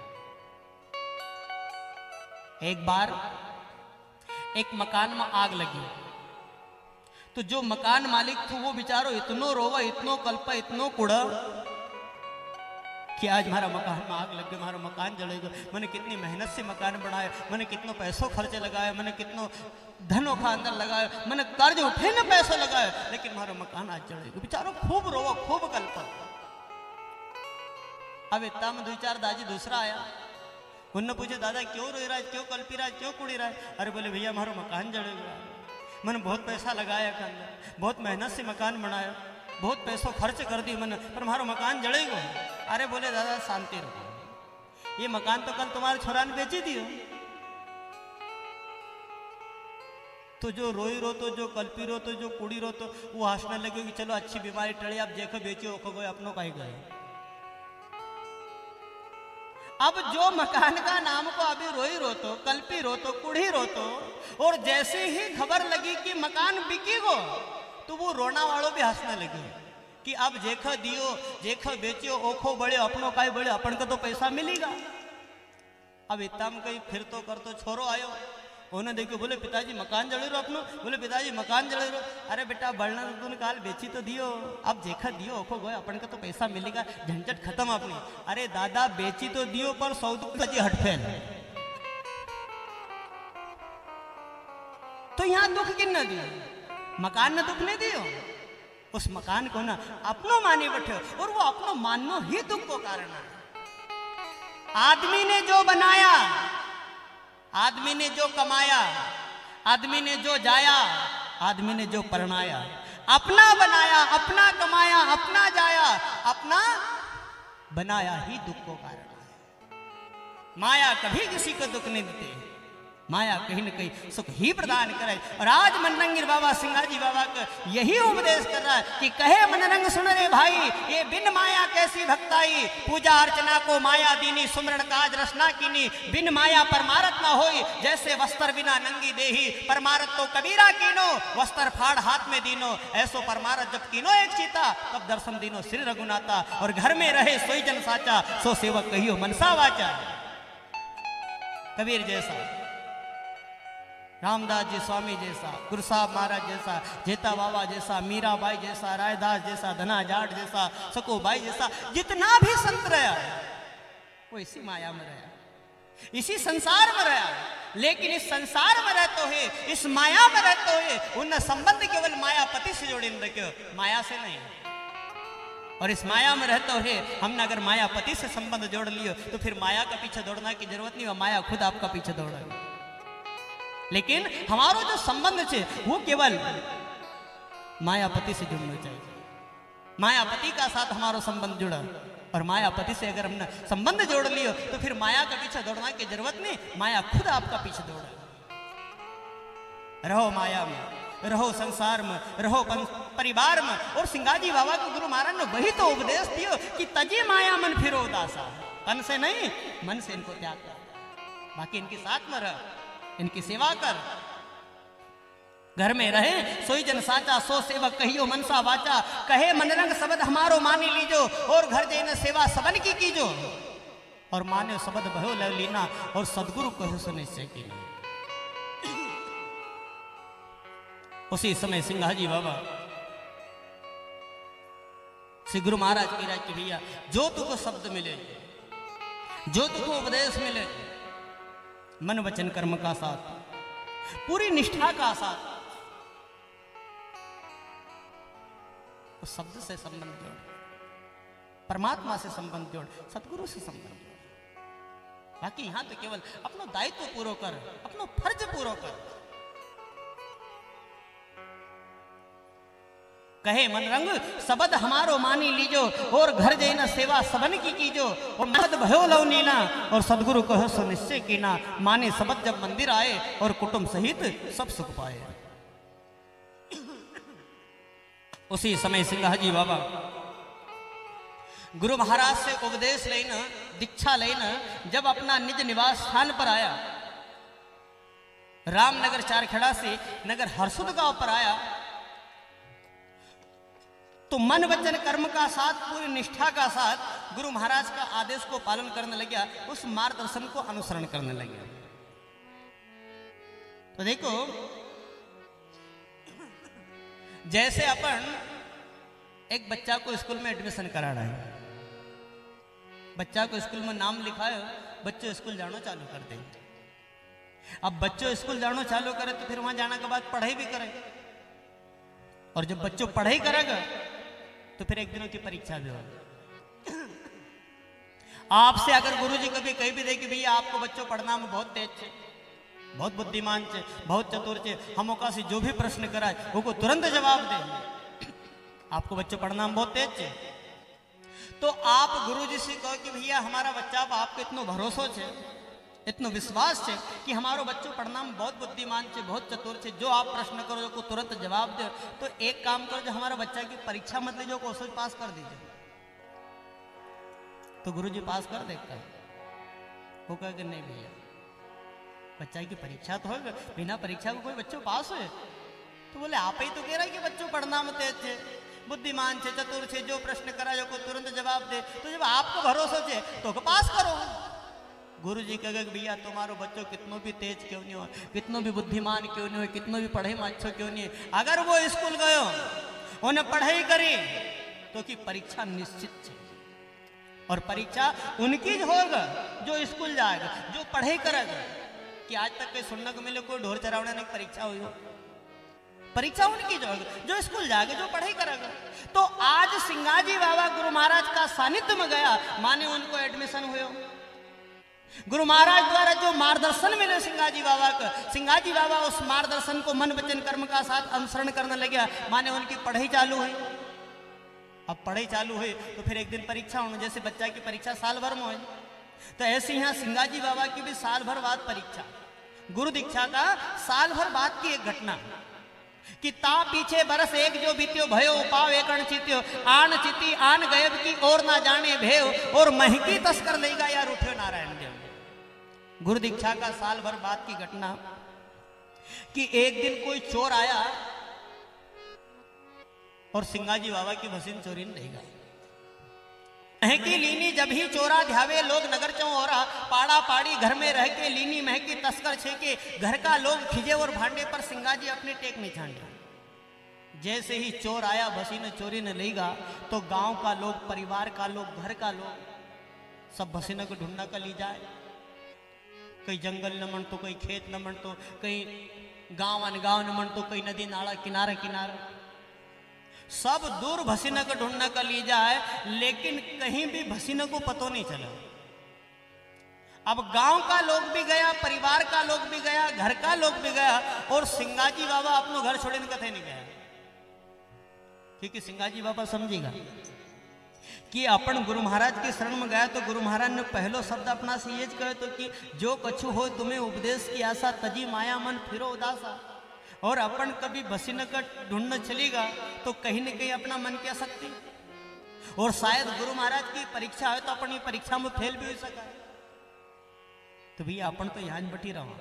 एक बार एक मकान में आग लगी, तो जो मकान मालिक था वो बेचारो इतनो रोवा, इतनो कल्पा, इतनो कुड़ा कि आज हमारा मकान में आग लग गई, हमारा मकान जलेगा। मैंने कितनी मेहनत से मकान बनाया, मैंने कितनों पैसों खर्चे लगाए, मैंने कितनों धनों का अंदर लगाया, मैंने कर्ज उठे ना पैसे लगाए, लेकिन हमारा मकान आज जलेगा। बेचारो खूब रोवा, खूब कल्पा। अब इतना में दो चार दाजी दूसरा आया, उनने पूछे दादा क्यों रो रहा है, क्यों कल्पी रहा है, क्यों कुड़ी रहा है? अरे बोले भैया हमारा मकान जलेगा, मैंने बहुत पैसा लगाया के अंदर, बहुत मेहनत से मकान बनाया, बहुत पैसों खर्च कर दी मैंने, पर हमारा मकान जलेगा। अरे बोले दादा शांति रखो, ये मकान तो कल तुम्हारे छोरा ने बेची दियो, तो जो रोई रो तो, जो कल्पी रो तो, जो कुड़ी रो तो वो हंसने लगे कि चलो अच्छी बीमारी टली, अब देखो बेची ओखो गए अपनों का ही गए। अब जो मकान का नाम को अभी रोई रो तो, कल्पी रो तो, कुड़ी रो तो, और जैसे ही खबर लगी कि मकान बिकी गो, तो वो रोना वालों भी हंसने लगे कि अब जेखो दियो, जेखो बेचियो, ओखो बड़े अपनों का ही बड़े, अपन को तो पैसा मिलेगा। अब इतना में कहीं फिर तो कर तो छोरो आयो, उन्हें देखो बोले पिताजी मकान जड़े रो अपनो, बोले पिताजी मकान जड़े रो। अरे बेटा बढ़ना तो तूने काल बेची तो दियो, अब जेखा दियो ओखो गए, अपन का तो पैसा मिलेगा, झंझट खत्म अपनी। अरे दादा बेची तो दियो पर सौदू जी हटफेल, तो यहाँ दुख किन न दियो, मकान ने दुख नहीं दियो, उस मकान को ना अपनो माने बैठे, और वो अपनो माननो ही दुख को कारण है। आदमी ने जो बनाया, आदमी ने जो कमाया, आदमी ने जो जाया, आदमी ने जो परनाया, अपना बनाया, अपना कमाया, अपना जाया, अपना बनाया ही दुख को कारण है। माया कभी किसी को दुख नहीं देती, माया कहीं न कहीं सुख ही प्रदान करे। और आज मनरंगीर बाबा सिंगाजी बाबा का यही उपदेश कर रहा है कि कहे मनरंग सुन रे भाई, ये बिन माया कैसी भक्ताई, पूजा अर्चना को माया दीनी, सुमरण काज रचना कीनी, बिन माया परमारत ना होई, जैसे वस्त्र बिना नंगी देही, परमारत तो कबीरा कीनो, वस्त्र फाड़ हाथ में दीनो, ऐसो परमारत जब कीनो एक चीता, तब दर्शन दीनो श्री रघुनाथा, और घर में रहे सोई जन साचा, सो सेवक कहियो मनसा वाचा। कबीर जैसा, रामदास जी स्वामी जैसा, गुरु साहब महाराज जैसा, जेता बाबा जैसा, मीराबाई जैसा, रायदास जैसा, धना जाट जैसा, सकोबाई जैसा, जितना भी संत रहा वो इसी माया में रहा, इसी संसार में रहा। लेकिन इस संसार में रहते हुए, इस माया में रहते हुए, उन संबंध केवल मायापति से जोड़े रखे, माया से नहीं। और इस माया में रहते हुए हमने अगर मायापति से संबंध जोड़ लियो, तो फिर माया का पीछे दौड़ना की जरूरत नहीं, माया खुद आपका पीछे दौड़ेगी। लेकिन हमारो जो संबंध है वो केवल मायापति से जुड़ना चाहिए। मायापति का साथ हमारो संबंध जुड़ा, और मायापति से अगर हमने संबंध जोड़ लियो, तो फिर माया का पीछे दौड़ना की जरूरत नहीं, माया खुद आपका पीछे दौड़े। रहो माया में, रहो संसार में, रहो परिवार में। और सिंगाजी बाबा को गुरु महाराज ने वही तो उपदेश दियो कि तजी माया मन फिरो उदासा, तन से नहीं मन से इनको त्याग कर, बाकी इनके साथ में रह, इनकी सेवा कर। घर में रहे सोई जन साचा, सो सेवक कहियो मनसा वाचा, कहे मनरंग शब्द हमारो मानी लीजो, और घर जैन सेवा सबन की कीजो, और माने शब्द भयो ले लीना, और सदगुरु कहो सो निश्चय की। उसी समय सिंगाजी बाबा श्री गुरु महाराज की राज की भैया, जो तुमको शब्द मिले, जो तुमको उपदेश मिले, मन वचन कर्म का साथ, पूरी निष्ठा का साथ, उस शब्द से संबंध जोड़, परमात्मा से संबंध जोड़, सतगुरु से संबंध जोड़। बाकी यहां तो केवल अपनो दायित्व पूरा कर, अपनो फर्ज पूरा कर। कहे मनरंग शब्द हमारो मानी लीजो, और घर जैन सेवा सबन की कीजो, और मद भयो लव नीना, और सदगुरु कहो सो निश्चय कीना। माने शब्द जब मंदिर आए, और कुटुंब सहित सब सुख पाए। उसी समय सिंगाजी बाबा गुरु महाराज से उपदेश लेना, दीक्षा लेना, जब अपना निज निवास स्थान पर आया, रामनगर चारखेड़ा से नगर हरसुद गांव पर आया, तो मन वचन कर्म का साथ, पूरी निष्ठा का साथ गुरु महाराज का आदेश को पालन करने लगा, उस मार्गदर्शन को अनुसरण करने लगा। तो देखो, जैसे अपन एक बच्चा को स्कूल में एडमिशन करा रहे हैं, बच्चा को स्कूल में नाम लिखाए, बच्चों स्कूल जाना चालू कर देंगे। अब बच्चों स्कूल जाना चालू करे तो फिर वहां जाने के बाद पढ़ाई भी करे, और जब बच्चों पढ़ाई करेगा तो फिर एक दिनों की परीक्षा भी होगी। आपसे अगर गुरुजी कभी कहीं भी दे कि भैया आपको बच्चों पढ़ना में बहुत तेज है, बहुत बुद्धिमान है, बहुत चतुर है, हम ओका से जो भी प्रश्न कराए वो को तुरंत जवाब दे, आपको बच्चों पढ़ना में बहुत तेज है, तो आप गुरुजी से कहो कि भैया हमारा बच्चा अब आपको इतना भरोसा है, इतना विश्वास है कि हमारो बच्चों पढ़ना में बहुत बुद्धिमान है, बहुत चतुर है, जो आप प्रश्न करो को तुरंत जवाब दे, तो एक काम करो, जो हमारा बच्चा की परीक्षा मत लीजिए, क्वेश्चन पास कर दीजिए। तो गुरुजी पास कर देता है, वो कहे कि नहीं भैया बच्चा की परीक्षा तो होगा, बिना परीक्षा को कोई बच्चों पास है? तो बोले आप ही तो कह रहा है कि बच्चों पढ़ना में तेज है, बुद्धिमान है, चतुर है, जो प्रश्न करा जो को तुरंत जवाब दे, तो जब आपको भरोसा है तो पास करो। गुरुजी कहे भैया तुम्हारो बच्चों कितनों भी तेज क्यों नहीं हो, कितनों भी बुद्धिमान क्यों नहीं हो, कितनों भी पढ़े में अच्छो क्यों नहीं है, अगर वो स्कूल गयो उन्हें पढ़ाई करी तो की परीक्षा निश्चित है, और परीक्षा उनकी होगा जो स्कूल जाएगा, जो पढ़ाई करेगा। कि आज तक कहीं सुनने को मिले कोई ढोर चरावने की परीक्षा हुई हो? परीक्षा उनकी जो होगा जो स्कूल जाएगा, जो पढ़ाई करेगा। तो आज सिंगाजी बाबा गुरु महाराज का सानिध्य में गया, माने उनको एडमिशन हुए, गुरु महाराज द्वारा जो मार्गदर्शन मिले सिंगाजी बाबा का, सिंगाजी बाबा उस मार्गदर्शन को मन वचन कर्म का साथ अनुसरण करने लगे, माने उनकी पढ़ाई चालू हुई। अब पढ़ाई चालू हुई तो फिर एक दिन परीक्षा होने, जैसे बच्चा की परीक्षा साल भर में हुई, तो ऐसे यहाँ सिंगाजी बाबा की भी साल भर बाद परीक्षा, गुरु दीक्षा का साल भर बाद की एक घटना कि ता पीछे बरस एक जो बीत्यो भयो पाव एक चित्यो आन चिति आन गयब की और ना जाने भेव और महकी तस्कर ले गया यार उठ्यो नारायण देव। गुरु दीक्षा का साल भर बाद की घटना कि एक दिन कोई चोर आया और सिंगाजी बाबा की भसीन चोरी नहीं गई। महकी लीनी जब ही चोरा ध्यावे लोग नगर चौ हो रहा, पाड़ा पाड़ी घर में रह के लीनी महकी तस्कर छे के घर का लोग खिजे और भांडे पर सिंगाजी अपने टेक नहीं छांडे। जैसे ही चोर आया भसी ने चोरी ने लेगा तो गांव का लोग, परिवार का लोग, घर का लोग सब भसीने को ढूंढना का ली जाए, कहीं जंगल न मन तो कहीं खेत न मन तो कहीं गांव अनगांव न मन तो कहीं नदी नाला किनारे किनारे, सब दूर भसीने को ढूंढने का ली जाए, लेकिन कहीं भी भसीने को पतो नहीं चला। अब गांव का लोग भी गया, परिवार का लोग भी गया, घर का लोग भी गया, और सिंगाजी बाबा अपनो घर छोड़ने कथे नहीं गया, क्योंकि सिंगाजी बाबा समझेगा कि अपन गुरु महाराज के शरण में गया तो गुरु महाराज ने पहलो शब्द अपना से ये कहे तो कि जो कछु हो तुम्हें उपदेश की आशा तजी माया मन फिरो उदासा, और अपन कभी भसीने का ढूंढने चलेगा तो कहीं न कहीं अपना मन की आसक्ति, और शायद गुरु महाराज की परीक्षा है तो अपन ये परीक्षा में फेल भी हो सका, तो भैया अपन तो यहाँ बटी रहो,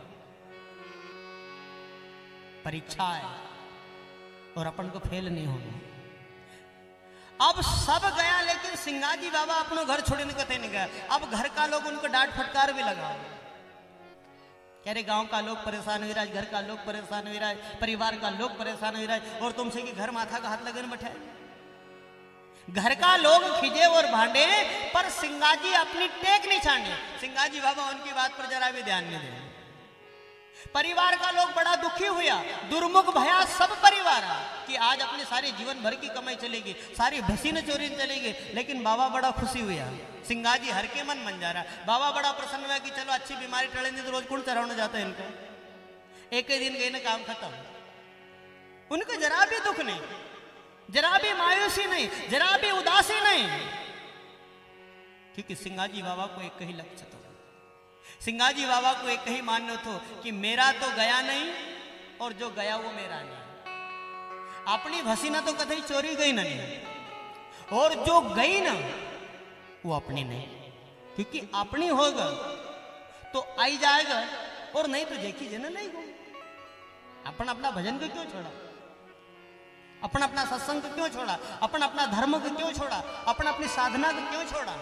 परीक्षा है और अपन को फेल नहीं होगा। अब सब गया लेकिन सिंगाजी बाबा अपनो घर छोड़ने कथे नहीं गया। अब घर का लोग उनको डांट फटकार भी लगा, कह रहे गांव का लोग परेशान हो रहा है, घर का लोग परेशान हो रहा है, परिवार का लोग परेशान हो रहा है, और तुमसे कि घर माथा का हाथ लगन बैठे। घर का लोग खिजे और भांडे पर सिंगाजी अपनी टेक नहीं छाने। सिंगाजी बाबा उनकी बात पर जरा भी ध्यान नहीं दे। परिवार का लोग बड़ा दुखी हुआ, दुर्मुख भया सब परिवार कि आज अपने सारे जीवन भर की कमाई चलेगी, सारी भसीन चोरी चलेगी, लेकिन बाबा बड़ा खुशी हुआ। सिंगाजी हर के मन मन जा रहा, बाबा बड़ा प्रसन्न हुआ कि चलो अच्छी बीमारी टलेंगे तो रोज कौन चराने जाता है इनको, एक ही दिन गए ना काम खत्म। उनको जरा भी दुख नहीं, जरा भी मायूसी नहीं, जरा भी उदासी नहीं, क्योंकि सिंगाजी बाबा को एक ही लक्ष्य था, सिंगाजी बाबा को एक ही मान्य था कि मेरा तो गया नहीं और जो गया वो मेरा नहीं। अपनी भसीना तो कतई चोरी गई ना नहीं, और जो गई ना वो अपनी नहीं, क्योंकि अपनी होगा तो आई जाएगा, और नहीं तो देखी जे ना नहीं गो। अपन अपना भजन को क्यों छोड़ा, अपन अपना सत्संग को क्यों छोड़ा, अपन अपना धर्म को क्यों छोड़ा, अपन अपनी साधना को क्यों छोड़ा,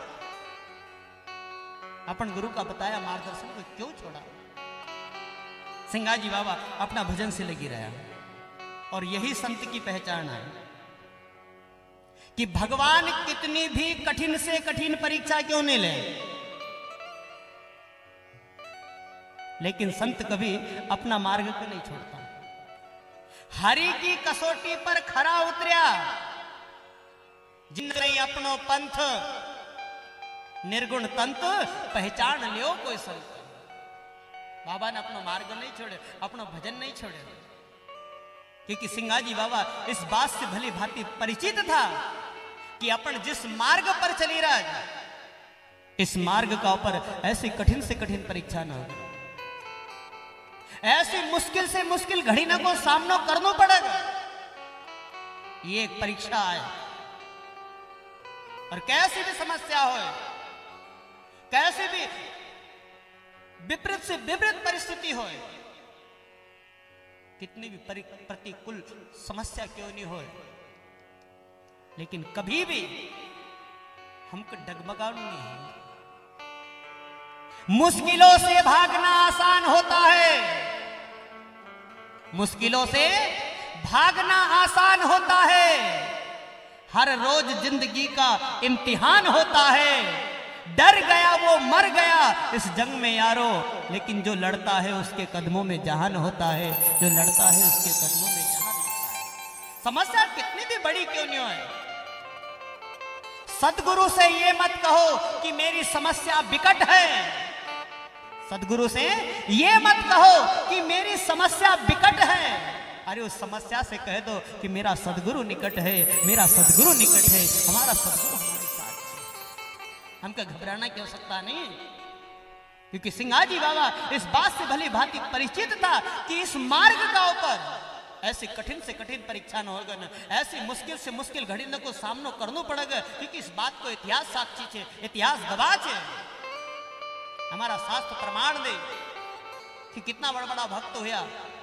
अपन गुरु का बताया मार्गदर्शन को क्यों छोड़ा। सिंगाजी बाबा अपना भजन से लगी रहा, और यही संत की पहचान है कि भगवान कितनी भी कठिन से कठिन परीक्षा क्यों नहीं ले, लेकिन संत कभी अपना मार्ग को नहीं छोड़ता। हरि की कसौटी पर खरा उतरिया, जिन नहीं अपनो पंथ निर्गुण तंत्र पहचान लियो कोई संत। बाबा ने अपना मार्ग नहीं छोड़े, अपना भजन नहीं छोड़े, क्योंकि सिंगाजी बाबा इस बात से भली भांति परिचित था कि अपन जिस मार्ग पर चली रहा है, इस मार्ग का ऊपर ऐसी कठिन से कठिन परीक्षा ना हो, ऐसी मुश्किल से मुश्किल घड़ी ना को सामना करना पड़ेगा। ये एक परीक्षा है, और कैसी भी समस्या हो, कैसी भी विपरीत से विपरीत परिस्थिति हो, कितनी भी प्रतिकूल समस्या क्यों नहीं हो, लेकिन कभी भी हमको डगमगाना नहीं है। मुश्किलों से भागना आसान होता है, मुश्किलों से भागना आसान होता है। हर रोज जिंदगी का इम्तिहान होता है। डर गया वो मर गया इस जंग में यारो, लेकिन जो लड़ता है उसके कदमों में जहान होता है, जो लड़ता है उसके कदमों में जहान होता है। समस्या कितनी भी बड़ी क्यों नहीं हो, सदगुरु से ये मत कहो कि मेरी समस्या विकट है, सदगुरु से ये मत कहो कि मेरी समस्या विकट है। अरे उस समस्या से कह दो कि मेरा सदगुरु निकट है, मेरा सदगुरु निकट है, हमारा सदगुरु हमारे साथ है। हमको घबराना क्यों सकता नहीं, क्योंकि सिंगाजी बाबा इस बात से भली भांति परिचित था कि इस मार्ग का ऊपर ऐसी कठिन से कठिन परीक्षा न होगा, न ऐसी मुश्किल से मुश्किल घड़ी न को सामना करना पड़ेगा, क्योंकि इस बात को इतिहास साक्षी है, इतिहास गवाह है। हमारा शास्त्र प्रमाण दे कि कितना बड़ा बड़ा भक्त हुआ।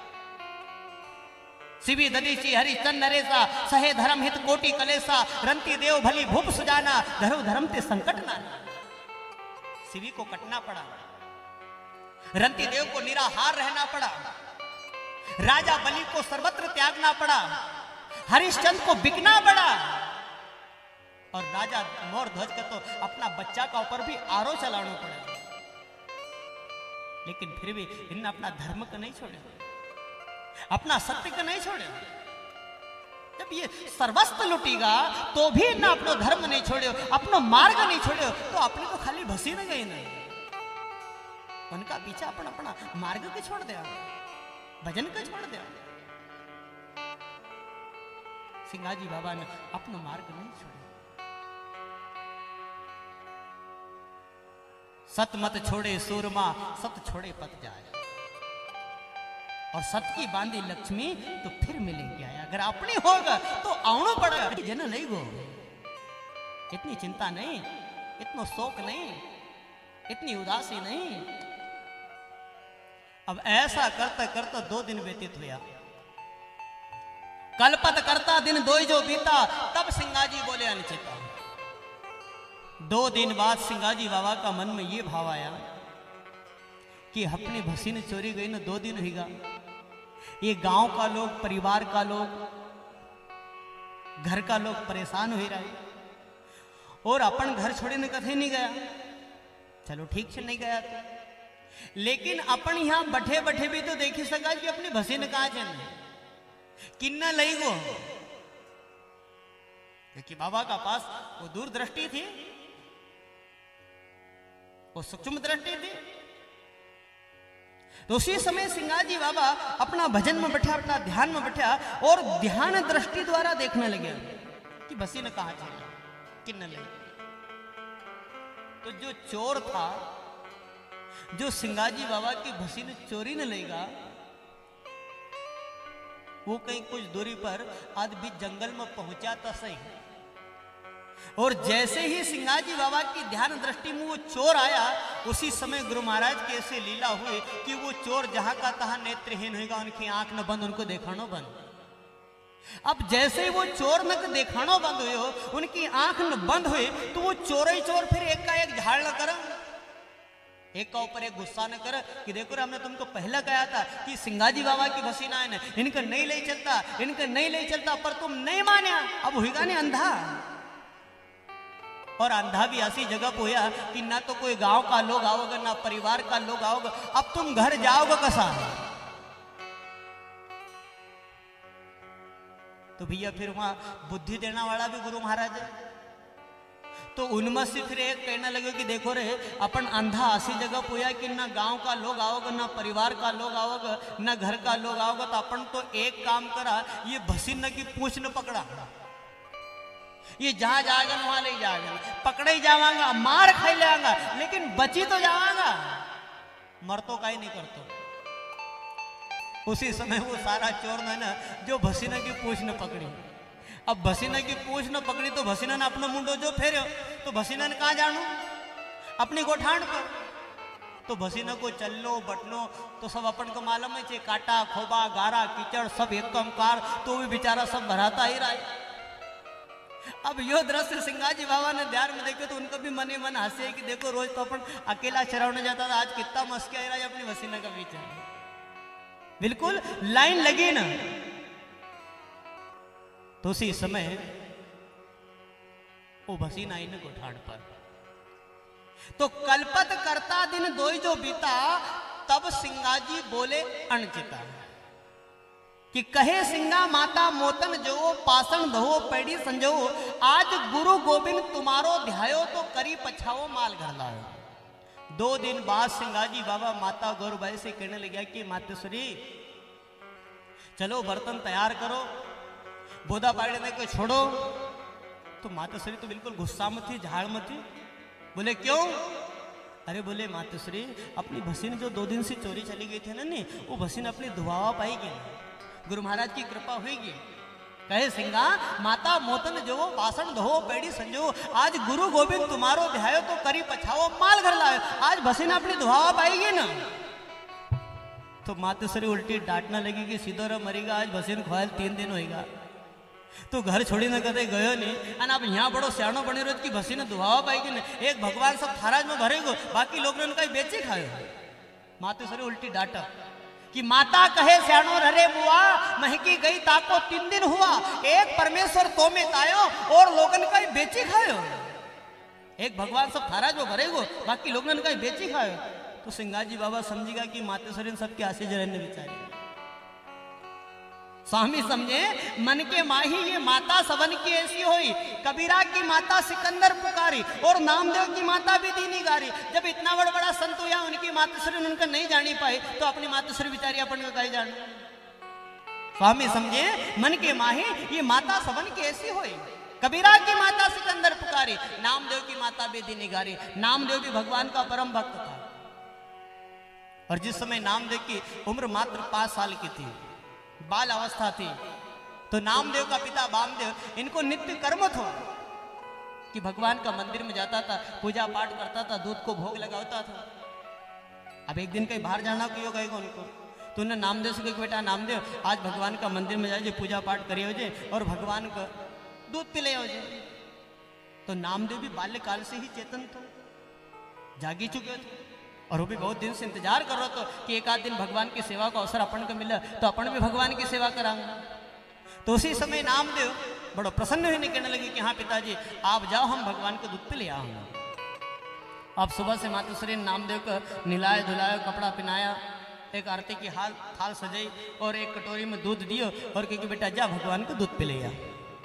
शिवी ददीची हरिचंद नरेसा सहे धर्म हित कोटि कलेसा, रंती देव भली भूप सुजाना, धर्म धर्म ते संकट नाना। शिवी को कटना पड़ा, रंती देव को निराहार रहना पड़ा, राजा बलि को सर्वत्र त्यागना पड़ा, हरिश्चंद्र को बिकना पड़ा, और राजा मोर ध्वज का तो अपना बच्चा का ऊपर भी आरो चलाना पड़ा। लेकिन फिर भी इन्हें अपना धर्म को नहीं छोड़े, अपना सत्य को नहीं छोड़े। जब ये सर्वस्व लुटेगा तो भी इन्हें अपना धर्म नहीं छोड़े, अपना मार्ग नहीं छोड़े, तो अपने को खाली भसी न गई नहीं, उनका पीछा अपना अपना मार्ग को छोड़ दिया, भजन को छोड़ दिया। सिंगाजी बाबा ने अपना मार्ग नहीं छोड़ा। सत मत छोड़े सूरमा, सत छोड़े पत जाए, और सत की बांधी लक्ष्मी तो फिर मिलेंगे आया। अगर अपनी होगा तो आउनो पड़ेगा, जन नहीं गो, इतनी चिंता नहीं, इतना शोक नहीं, इतनी उदासी नहीं। अब ऐसा करता करता दो दिन व्यतीत हुआ, कल्पत करता दिन दो जो बीता, तब सिंगाजी बोले अनचिता। दो दिन बाद सिंगाजी बाबा का मन में ये भाव आया कि अपनी भसी ने चोरी गई ना, दो दिन होगा, ये गांव का लोग, परिवार का लोग, घर का लोग परेशान हो रहे, और अपन घर छोड़े ने कथे नहीं गया। चलो ठीक से नहीं गया तो, लेकिन अपन यहां बैठे बैठे भी तो देखी सका कि अपनी भसी ने कहा चल किन्ना लई गो, क्योंकि बाबा का पास वो दूरदृष्टि थी, वो सूक्ष्म दृष्टि थी। तो उसी समय सिंगाजी बाबा अपना भजन में बैठा, अपना ध्यान में बैठा, और ध्यान दृष्टि द्वारा देखने लगे कि बसी ने कहा चला किन्न ले। तो जो चोर था, जो सिंगाजी बाबा की भसी ने चोरी न लेगा, वो कहीं कुछ दूरी पर आज भी जंगल में पहुंचा था सही, और जैसे ही सिंगाजी बाबा की ध्यान दृष्टि में वो चोर आया, उसी समय गुरु महाराज की ऐसी लीला हुई कि वो चोर जहां का तहां नेत्रहीन होगा, उनकी आंख न बंद, उनको देखानो बंद। अब जैसे ही वो चोर न देखानो बंद हुए, उनकी आंख न बंद हुई, तो वो चोर ही चोर फिर एक का एक झाड़ न कर, एक का ऊपर एक गुस्सा न कर कि देखो हमने तुमको पहले कहा था कि सिंगाजी बाबा की भसीना है, इनका नहीं ले चलता, इनका नहीं ले चलता, पर तुम नहीं माने। अब होगा नहीं अंधा, और अंधा भी ऐसी जगह पे होया कि ना तो कोई गांव का लोग आओगे ना परिवार का लोग आओगे। अब तुम घर जाओगे कसा? तो भैया फिर वहां बुद्धि देने वाला भी गुरु महाराज है। तो उनमें से फिर एक कहने लगे कि देखो रे, अपन अंधा ऐसी जगह पोया कि ना गांव का लोग आओगे ना परिवार का लोग आओगे ना घर का लोग आओगे। तो अपन तो एक काम करा, ये भसीन की पूछ न पकड़ा, ये जहां जाएगा वहां ले जाएगा, पकड़े ही जावांगा, मार खाई लेगा, लेकिन बची तो जावांगा, मर तो का ही नहीं करतो। उसी समय वो सारा चोर ने ना जो भसीना की पूछ न पकड़ी। अब भसीना की पूछ न पकड़ी तो भसीना ने अपना मुंडो जो फेरे, तो भसीना ने कहा जानू अपनी गोठान पर। तो भसीना को चलो बटनो तो सब अपन को मालूम है, काटा खोबा गारा कीचड़ सब एक कम कार, तो भी बेचारा सब भराता ही रहा है। अब यो दृश्य सिंगाजी बाबा ने ध्यान में देखे तो उनको भी मने मन हंसे कि देखो रोज तो अपन अकेला चरावने जाता था, आज कितना मस्के आ रहा है अपनी भसीना का बीच। बिल्कुल लाइन लगी ना। तो उसी समय वो भसीना इन गोठान पर। तो कल्पत करता दिन दोई जो बीता, तब सिंगाजी बोले अणचिता कि कहे सिंगा माता मोतन जो पासन दहो पैड़ी संजो, आज गुरु गोविंद तुम्हारो ध्यायो तो करी पछाओ माल घर लाओ। दो दिन बाद सिंगाजी बाबा माता गौरबाई से कहने लगा कि मातेश्वरी चलो बर्तन तैयार करो, बोदा पाड़ने को छोड़ो। तो माताश्री तो बिल्कुल गुस्सा में थी, झाड़ में थी। बोले क्यों? अरे बोले माताश्री अपनी भसीन जो दो दिन से चोरी चली गई थी ना, नहीं वो भसीन अपनी दुआवा पाएगी, गुरु महाराज की कृपा होगी। कहे सिंगा माता मोतन जो बासन धो पेड़ी संजो, आज गुरु गोविंद तुम्हारो ध्यायो तो करी पछाओ माल घर लाओ। आज भसीन अपनी दुआवा पाएगी ना। तो माताश्री उल्टी डांटने लगी कि सीधो रो मरीगा, आज भसीन खोयल तीन दिन होएगा। तो घर छोड़ी न कदे गयो नहीं, और अब यहाँ बड़ो सियाणो बने रोज की भसी ने दुआवा पाएगी न, एक भगवान सब थाराज में भरेगो, बाकी लोग ने उनका बेचे खाए। मातेश्वरी उल्टी डांटा कि माता कहे सियाणो रे बुआ, महकी गई ताको तीन दिन हुआ, एक परमेश्वर तो में तायो और लोगन का बेची खायो। एक भगवान सब थाराज में भरेगो, बाकी लोग ने उनका बेची खायो। तो सिंगाजी बाबा समझेगा कि मातेश्वरी सबके आशीष रहने बेचारी। स्वामी समझे मन के माही ये माता सबन की ऐसी हुई, कबीरा की माता सिकंदर पुकारी और नामदेव की माता भी दीनी गारी। जब इतना बड़ा बड़ा संत हुआ उनकी माताश्री उनका नहीं जानी पाई, तो अपनी माताश्री बेचारी अपन को कहीं जान। स्वामी समझे मन के माही ये माता सबन की ऐसी हुई, कबीरा की माता सिकंदर पुकारी, नामदेव की माता भी दीनी गारी। नामदेव भी भगवान का परम भक्त था, और जिस समय नामदेव की उम्र मात्र पांच साल की थी, बाल अवस्था थी, तो नामदेव का पिता वामदेव इनको नित्य कर्म था कि भगवान का मंदिर में जाता था, पूजा पाठ करता था, दूध को भोग लगाता था। अब एक दिन कहीं बाहर जाना क्यों कहेगा उनको, तो उन्हें नामदेव से कहा बेटा नामदेव आज भगवान का मंदिर में जाइए, पूजा पाठ करिए हो जाए और भगवान का दूध पिले हो जाए। तो नामदेव भी बाल्यकाल से ही चेतन थे, जागी चुके थे, और वो भी बहुत दिन से इंतजार कर रहा था कि एक आध दिन भगवान की सेवा का अवसर अपन को मिला तो अपन भी भगवान की सेवा करांगे। तो उसी समय नामदेव बड़ा प्रसन्न होने कहने लगे कि हाँ पिताजी आप जाओ, हम भगवान को दूध पे ले आऊंगा। अब सुबह से माताश्री ने नामदेव को नहलाया धुलाया, कपड़ा पहनाया, एक आरती की हाल थाल सजाई और एक कटोरी में दूध दियो और कही बेटा जा भगवान को दूध पे ले आ।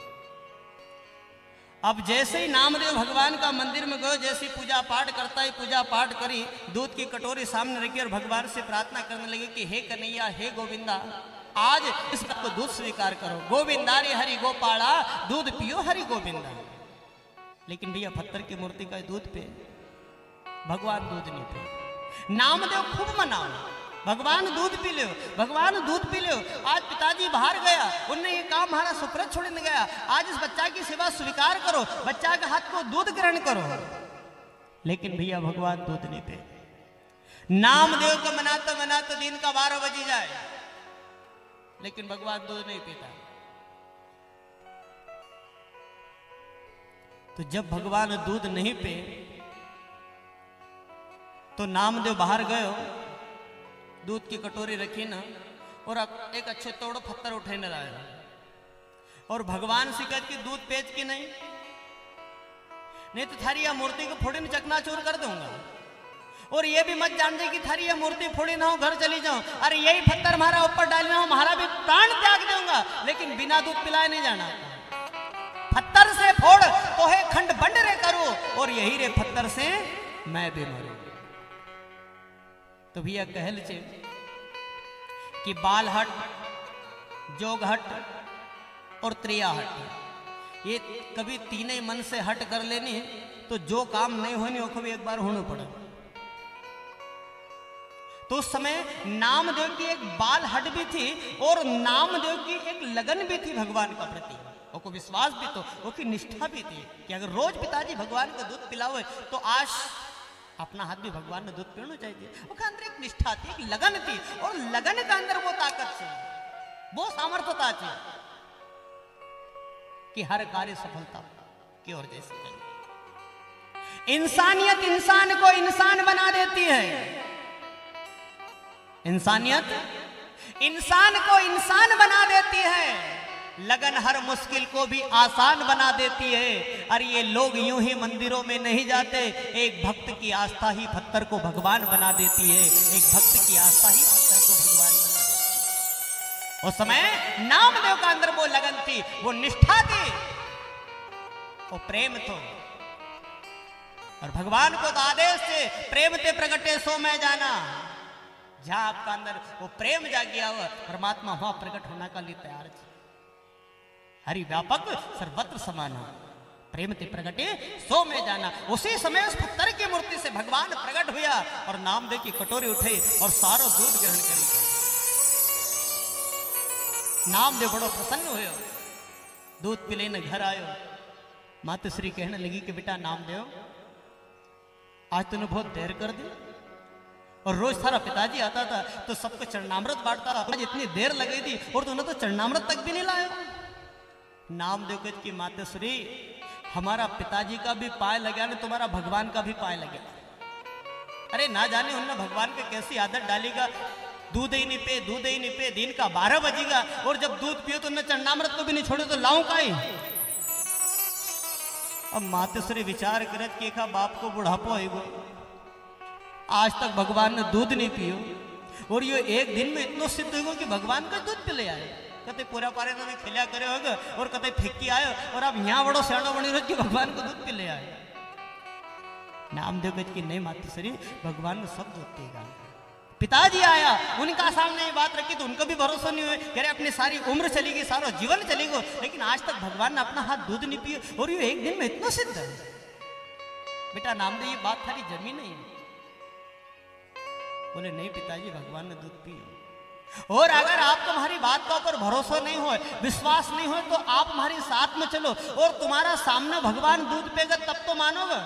अब जैसे ही नामदेव भगवान का मंदिर में गए, जैसे पूजा पाठ करता है, पूजा पाठ करी, दूध की कटोरी सामने रखी और भगवान से प्रार्थना करने लगे कि हे कन्हैया हे गोविंदा आज इस को दूध स्वीकार करो, गोविंदा रे हरि गोपाला दूध पियो हरि गोविंदा। लेकिन भैया पत्थर की मूर्ति का दूध पे, भगवान दूध नहीं पे। नामदेव खूब मनाओ, भगवान दूध पी लो, भगवान दूध पी लो। आज पिताजी बाहर गया, उनने ये काम हमारा सुप्रत छोड़ने गया, आज इस बच्चा की सेवा स्वीकार करो, बच्चा के हाथ को दूध ग्रहण करो। लेकिन भैया भगवान दूध नहीं पे। नामदेव को मनाते मनाते दिन का बारह बजे जाए, लेकिन भगवान दूध नहीं पीता। तो जब भगवान दूध नहीं पे तो नामदेव बाहर गयो, दूध की कटोरी रखी ना और एक अच्छे तोड़ो पत्थर उठने लाया और भगवान से कह कि दूध पेच की नहीं। नहीं तो थारी यह मूर्ति को फोड़े न चकनाचूर कर दूंगा। और ये भी मत जान जाए कि थारी यह मूर्ति फोड़ी ना हो, घर चली जाऊं, अरे यही पत्थर हमारा ऊपर डालना हो, हमारा भी प्राण त्याग दूंगा, लेकिन बिना दूध पिलाए नहीं जाना। पत्थर से फोड़ तो है खंड बंड रे करो, और यही रे पत्थर से मैं भी मरूं। तो भैया कहल चे कि बाल हट, जोग हट और त्रिया हट, ये कभी तीनों मन से हट कर लेनी तो जो काम नहीं होनी वो कभी एक बार होना पड़ा। तो उस समय नामदेव की एक बाल हट भी थी और नामदेव की एक लगन भी थी भगवान का प्रति, वो को विश्वास भी तो, वो की निष्ठा भी थी कि अगर रोज पिताजी भगवान को दूध पिलावे तो आज अपना हाथ भी भगवान ने दूध पीना चाहिए। उसके अंदर एक निष्ठा थी, एक लगन थी, और लगन के अंदर वो ताकत थी, वो सामर्थ्यता थी कि हर कार्य सफलता की ओर जैसे। इंसानियत इंसान को इंसान बना देती है, इंसानियत इंसान को इंसान बना देती है, लगन हर मुश्किल को भी आसान बना देती है। और ये लोग यूं ही मंदिरों में नहीं जाते, एक भक्त की आस्था ही पत्थर को भगवान बना देती है, एक भक्त की आस्था ही पत्थर को भगवान बना देती है। उस समय नामदेव का अंदर वो लगन थी, वो निष्ठा थी, वो प्रेम तो, और भगवान को तो आदेश से प्रेम ते प्रगटे सो मैं जाना। जहां आपका अंदर वो प्रेम जाग गया हुआ, परमात्मा वहां प्रकट होने का लिए तैयार है। हरि व्यापक सर्वत्र समाना, प्रेम ते प्रगटे सो में जाना। उसी समय उस पत्थर की मूर्ति से भगवान प्रकट हुआ और नामदेव की कटोरी उठे और सारो दूध ग्रहण करेगा। नामदेव बड़ो प्रसन्न हुए, दूध पिले न घर आयो। मातुश्री कहने लगी कि बेटा नामदेव, आज तूने बहुत देर कर दी, और रोज थारा पिताजी आता था तो सबको चरणामृत बांटता था, आज इतनी देर लगी थी और तूने तो चरणामृत तक भी नहीं लाया। नामदेव कहते कि मातुश्री, हमारा पिताजी का भी पाय लगा ना, तुम्हारा भगवान का भी पाय लगे। अरे ना जाने उन्होंने भगवान पे कैसी आदत डालेगा, दूध ही नहीं पे, दूध ही नहीं पे, दिन का बारह बजेगा और जब दूध पियो तो उन्होंने चरणामृत को भी नहीं छोड़े, तो लाऊं का ही। अब मातुश्री विचार करत कि एक बाप को बुढ़ापो है, आज तक भगवान ने दूध नहीं पियो और ये एक दिन में इतना सिद्ध होगा कि भगवान का दूध पिले आए। कते पूरा पारे तो खिलिया करे होगा और कते फिक्की आयो और अब यहाँ बड़ो सियाणो बनी रहो कि भगवान को दूध पिले आए। नामदेव कहते कि नहीं मातुश्री, भगवान ने सब दूध पिएगा। पिताजी आया, उनका सामने ये बात रखी तो उनको भी भरोसा नहीं हुए, कह रहे अपनी सारी उम्र चली गई, सारा जीवन चली गई, लेकिन आज तक भगवान ने अपना हाथ दूध नहीं पिए और ये एक दिन में इतना सिद्ध है। बेटा नामदेव, ये बात थारी जमी नहीं। बोले नहीं पिताजी, भगवान ने दूध पिए। और अगर आपको हमारी बात का ऊपर भरोसा नहीं हो, विश्वास नहीं हो, तो आप हमारे साथ में चलो और तुम्हारा सामने भगवान दूध पिएगा तब तो मानोगे।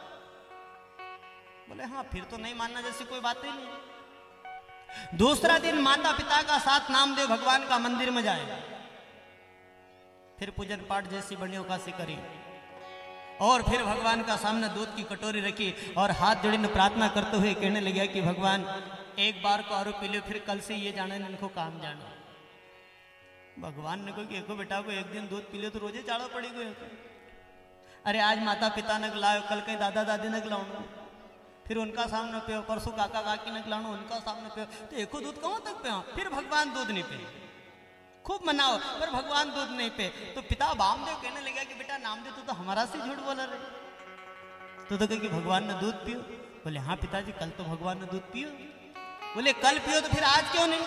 बोले हाँ, फिर तो नहीं मानना जैसी कोई बात ही नहीं। दूसरा दिन माता पिता का साथ नामदेव भगवान का मंदिर में जाए, फिर पूजन पाठ जैसी बनियों का सी करी और फिर भगवान का सामने दूध की कटोरी रखी और हाथ जोड़ीने प्रार्थना करते हुए कहने लगे कि भगवान एक बार को और पी लो, फिर कल से ये जाना इनको काम जाना। भगवान ने कहा कि एको बेटा को एक दिन दूध पी लो तो रोजे चाड़ो पड़ी गई। अरे आज माता पिता ने खिलाओ, कल कहीं दादा दादी ने खिलाओ, फिर उनका सामने पियो, परसों काका काकी ने खिलाओ, उनका सामने पियो, तो एको दूध कहाँ तक पियो। फिर भगवान दूध नहीं पे, खूब मनाओ पर भगवान दूध नहीं पे। तो पिता वामदेव कहने लगा कि बेटा नामदेव तू तो हमारा से झूठ बोला रहे, तो तो कहे कि भगवान ने दूध पियो। बोले हाँ पिताजी, कल तो भगवान ने दूध पियो। बोले कल पियो तो फिर आज क्यों नहीं?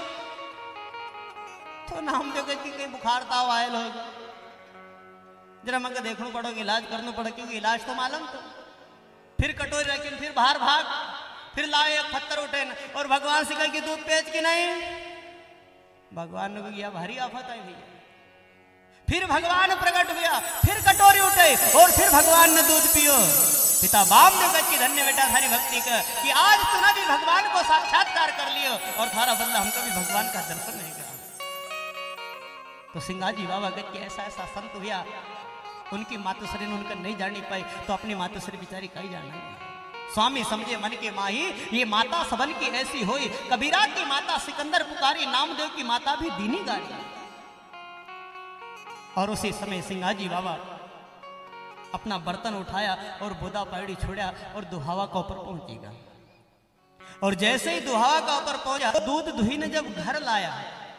तो नामदेव कहे कि कहीं बुखार ताव आयल होगा, जरा मगर देखना पड़ोगे, इलाज करना पड़े, क्योंकि इलाज तो मालूम तो। फिर कटोरी रखी, फिर बाहर भाग, फिर लाए एक पत्थर उठे और भगवान से कहे कि दूध पेच की नहीं। भगवान ने कहा भारी आफत आई भैया। फिर भगवान प्रकट हुआ, फिर कटोरी उठे और फिर भगवान ने दूध पियो। पिता बाप ने कहा कि धन्य बेटा थारी भक्ति का कि आज तूने भी भगवान को साक्षात्कार कर लियो और थारा बदला हमको भी भगवान का दर्शन नहीं करा। तो सिंगाजी बाबा कहते कि ऐसा ऐसा संत हुआ, उनकी मातुश्री ने उनका नहीं जानी पाई, तो अपनी मातुश्री बेचारी कहीं जाना। स्वामी समझे मन के माही, ये माता सबन की ऐसी हुई। कबीरा की माता सिकंदर पुकारी, नामदेव की माता भी दीनी गाड़ी। और उसी समय सिंगाजी बाबा अपना बर्तन उठाया और बुदा पैड़ी छोड़ा और दुहावा का ऊपर पहुंचेगा। और जैसे ही दुहावा का ऊपर पहुंचा, दूध दुही ने जब घर लाया,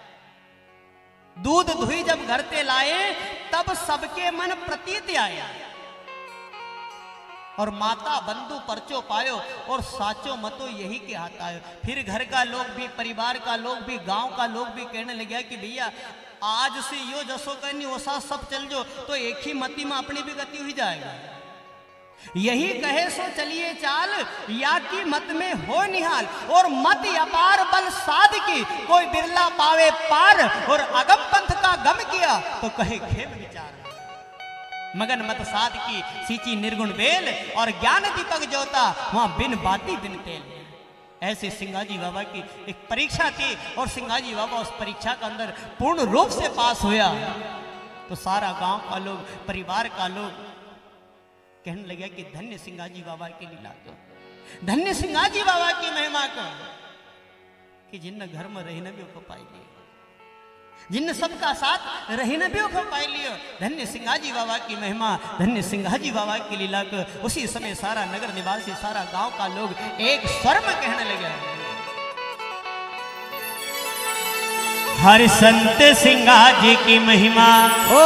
दूध दुही जब घर ते लाए, तब सबके मन प्रतीत आया और माता बंधु परचो पायो और साचो मतो यही के हाथ आयो। फिर घर का लोग भी, परिवार का लोग भी, गांव का लोग भी कहने लगे कि भैया आज से यो जसो कहनी ओसा सब चल जो, तो एक ही मती में अपनी भी गति हुई जाएगा। यही कहे सो चलिए चाल, या की मत में हो निहाल, और मत अपार बल साध की, कोई बिरला पावे पार, और अगम पंथ का गम किया तो कहे खेम विचार। मगन मत साध की सींची निर्गुण बेल, और ज्ञान दीपक जोता वहां बिन बाती बिन तेल। ऐसे सिंगाजी बाबा की एक परीक्षा थी और सिंगाजी बाबा उस परीक्षा के अंदर पूर्ण रूप से पास हुआ। तो सारा गांव का लोग, परिवार का लोग कहने लगे कि धन्य सिंगाजी बाबा की लीला को, धन्य सिंगाजी बाबा की महिमा को, कि जिन घर में रहने भी को पाई लियो, जिन सबका साथ रहने भी को पाई लियो। धन्य सिंगाजी बाबा की महिमा, धन्य सिंगाजी बाबा की लीला को। उसी समय सारा नगर निवासी, सारा गांव का लोग एक स्वर में कहने लगे, हर संत सिंगाजी की महिमा हो,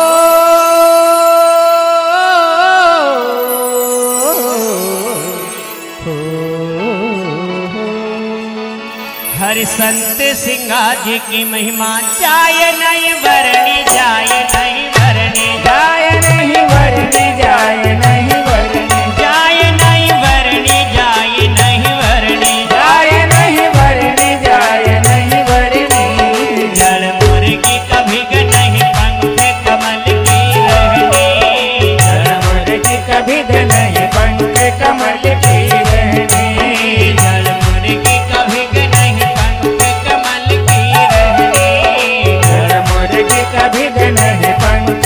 हर संत सिंगाजी की महिमा, जाय नहीं वरनी, जाय नहीं वरनी, जाय नहीं वरनी, जाय नहीं वरनी, जाय नहीं वरनी, जाय नहीं वरनी, जाय नहीं वरनी, जाय नहीं वरनी। जड़ मुर्गी कभी नहीं पंख कमल की रहनी, जड़ मुर्गी कभी नहीं पंख कमल की रहनी, जड़ मुर्गी कभी नहीं पंख कमल की रहनी, जड़ मुर्गी कभी नहीं पंख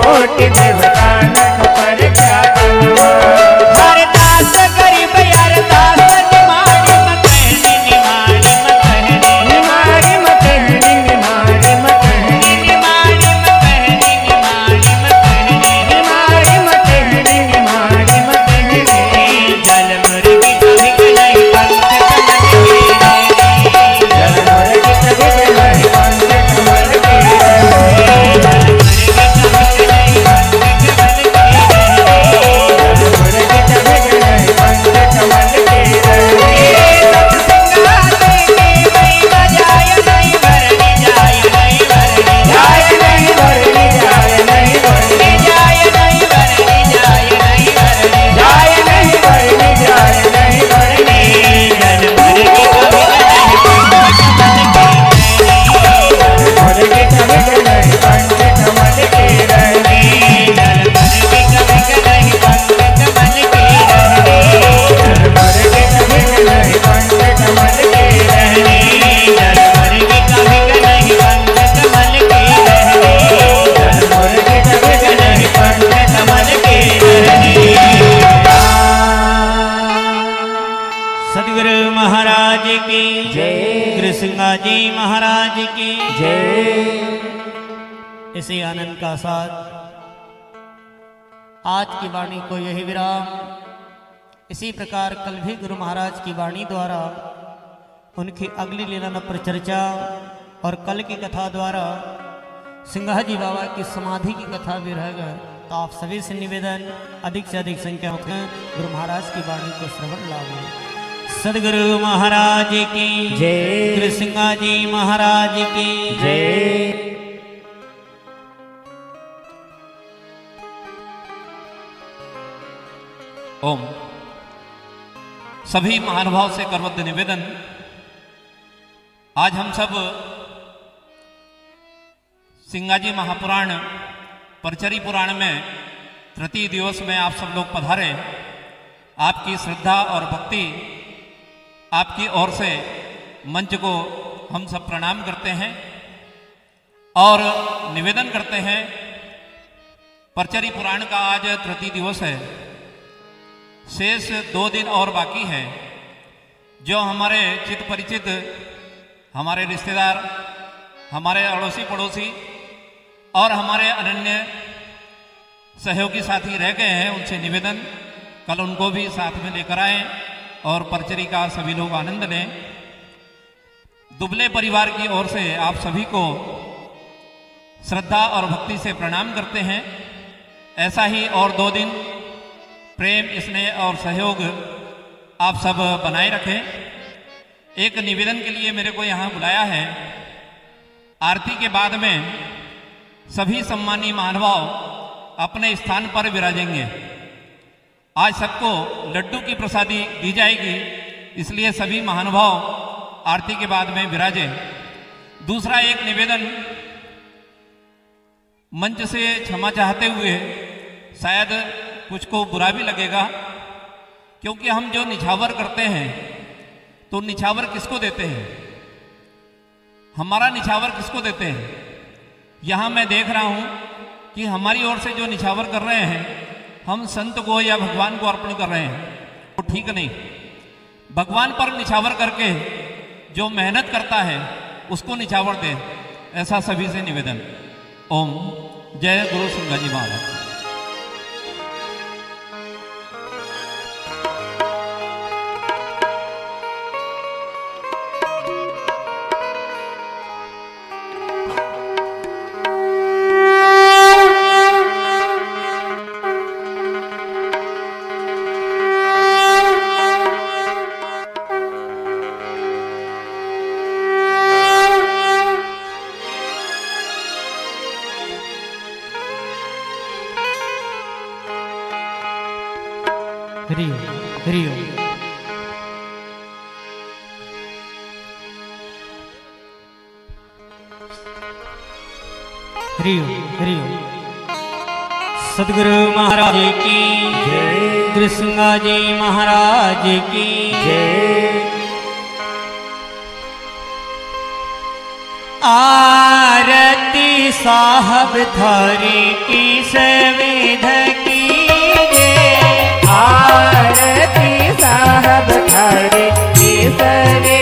कोटि देवता नख पर क्या गलवा। हर दास गरीब यार दास निमाड़ी मकहनी निमाड़ी मकहनी निमाड़ी मकहनी निमाड़ी मकहनी निमाड़ी मकहनी निमाड़ी मकहनी निमाड़ी मकहनी निमाड़ी मकहनी जल मुर्गी कभी नहीं पंख कमल की जल मुर्गी कभी नहीं पंख कमल की जी महाराज की जय। इसी आनंद का साथ आज की वाणी को यही विराम। इसी प्रकार कल भी गुरु महाराज की वाणी द्वारा उनकी अगली लीला पर चर्चा और कल की कथा द्वारा सिंगाजी बाबा की समाधि की कथा भी रह गए। तो आप सभी से निवेदन अधिक से अधिक संख्या में गुरु महाराज की वाणी को श्रवण लाभ। सदगुरु महाराज की जय। कृष्णा जी महाराज की जय। ओम। सभी महानुभाव से करवद्ध निवेदन, आज हम सब सिंगाजी महापुराण परचरी पुराण में तृतीय दिवस में आप सब लोग पधारे। आपकी श्रद्धा और भक्ति, आपकी ओर से मंच को हम सब प्रणाम करते हैं और निवेदन करते हैं। परचरी पुराण का आज तृतीय दिवस है, शेष दो दिन और बाकी है। जो हमारे चित परिचित, हमारे रिश्तेदार, हमारे अड़ोसी पड़ोसी और हमारे अनन्य सहयोगी साथी रह गए हैं, उनसे निवेदन कल उनको भी साथ में लेकर आए और परचरी का सभी लोग आनंद लें। दुबले परिवार की ओर से आप सभी को श्रद्धा और भक्ति से प्रणाम करते हैं। ऐसा ही और दो दिन प्रेम, स्नेह और सहयोग आप सब बनाए रखें। एक निवेदन के लिए मेरे को यहाँ बुलाया है। आरती के बाद में सभी सम्मानी महानुभाव अपने स्थान पर विराजेंगे। आज सबको लड्डू की प्रसादी दी जाएगी, इसलिए सभी महानुभाव आरती के बाद में विराजे। दूसरा एक निवेदन, मंच से क्षमा चाहते हुए, शायद कुछ को बुरा भी लगेगा, क्योंकि हम जो निछावर करते हैं तो निछावर किसको देते हैं? हमारा निछावर किसको देते हैं? यहाँ मैं देख रहा हूँ कि हमारी ओर से जो निछावर कर रहे हैं हम संत को या भगवान को अर्पण कर रहे हैं, वो ठीक नहीं। भगवान पर निछावर करके जो मेहनत करता है उसको निछावर दे, ऐसा सभी से निवेदन। ओम। जय गुरु सिंगाजी महाराज। हरिओम हरिओम। हरिओम हरिओम। सदगुरु महाराज की जय। कृष्णा जी महाराज की जय। आरती साहब थारी की सविध कीजे, आरती साहब थारी की सविध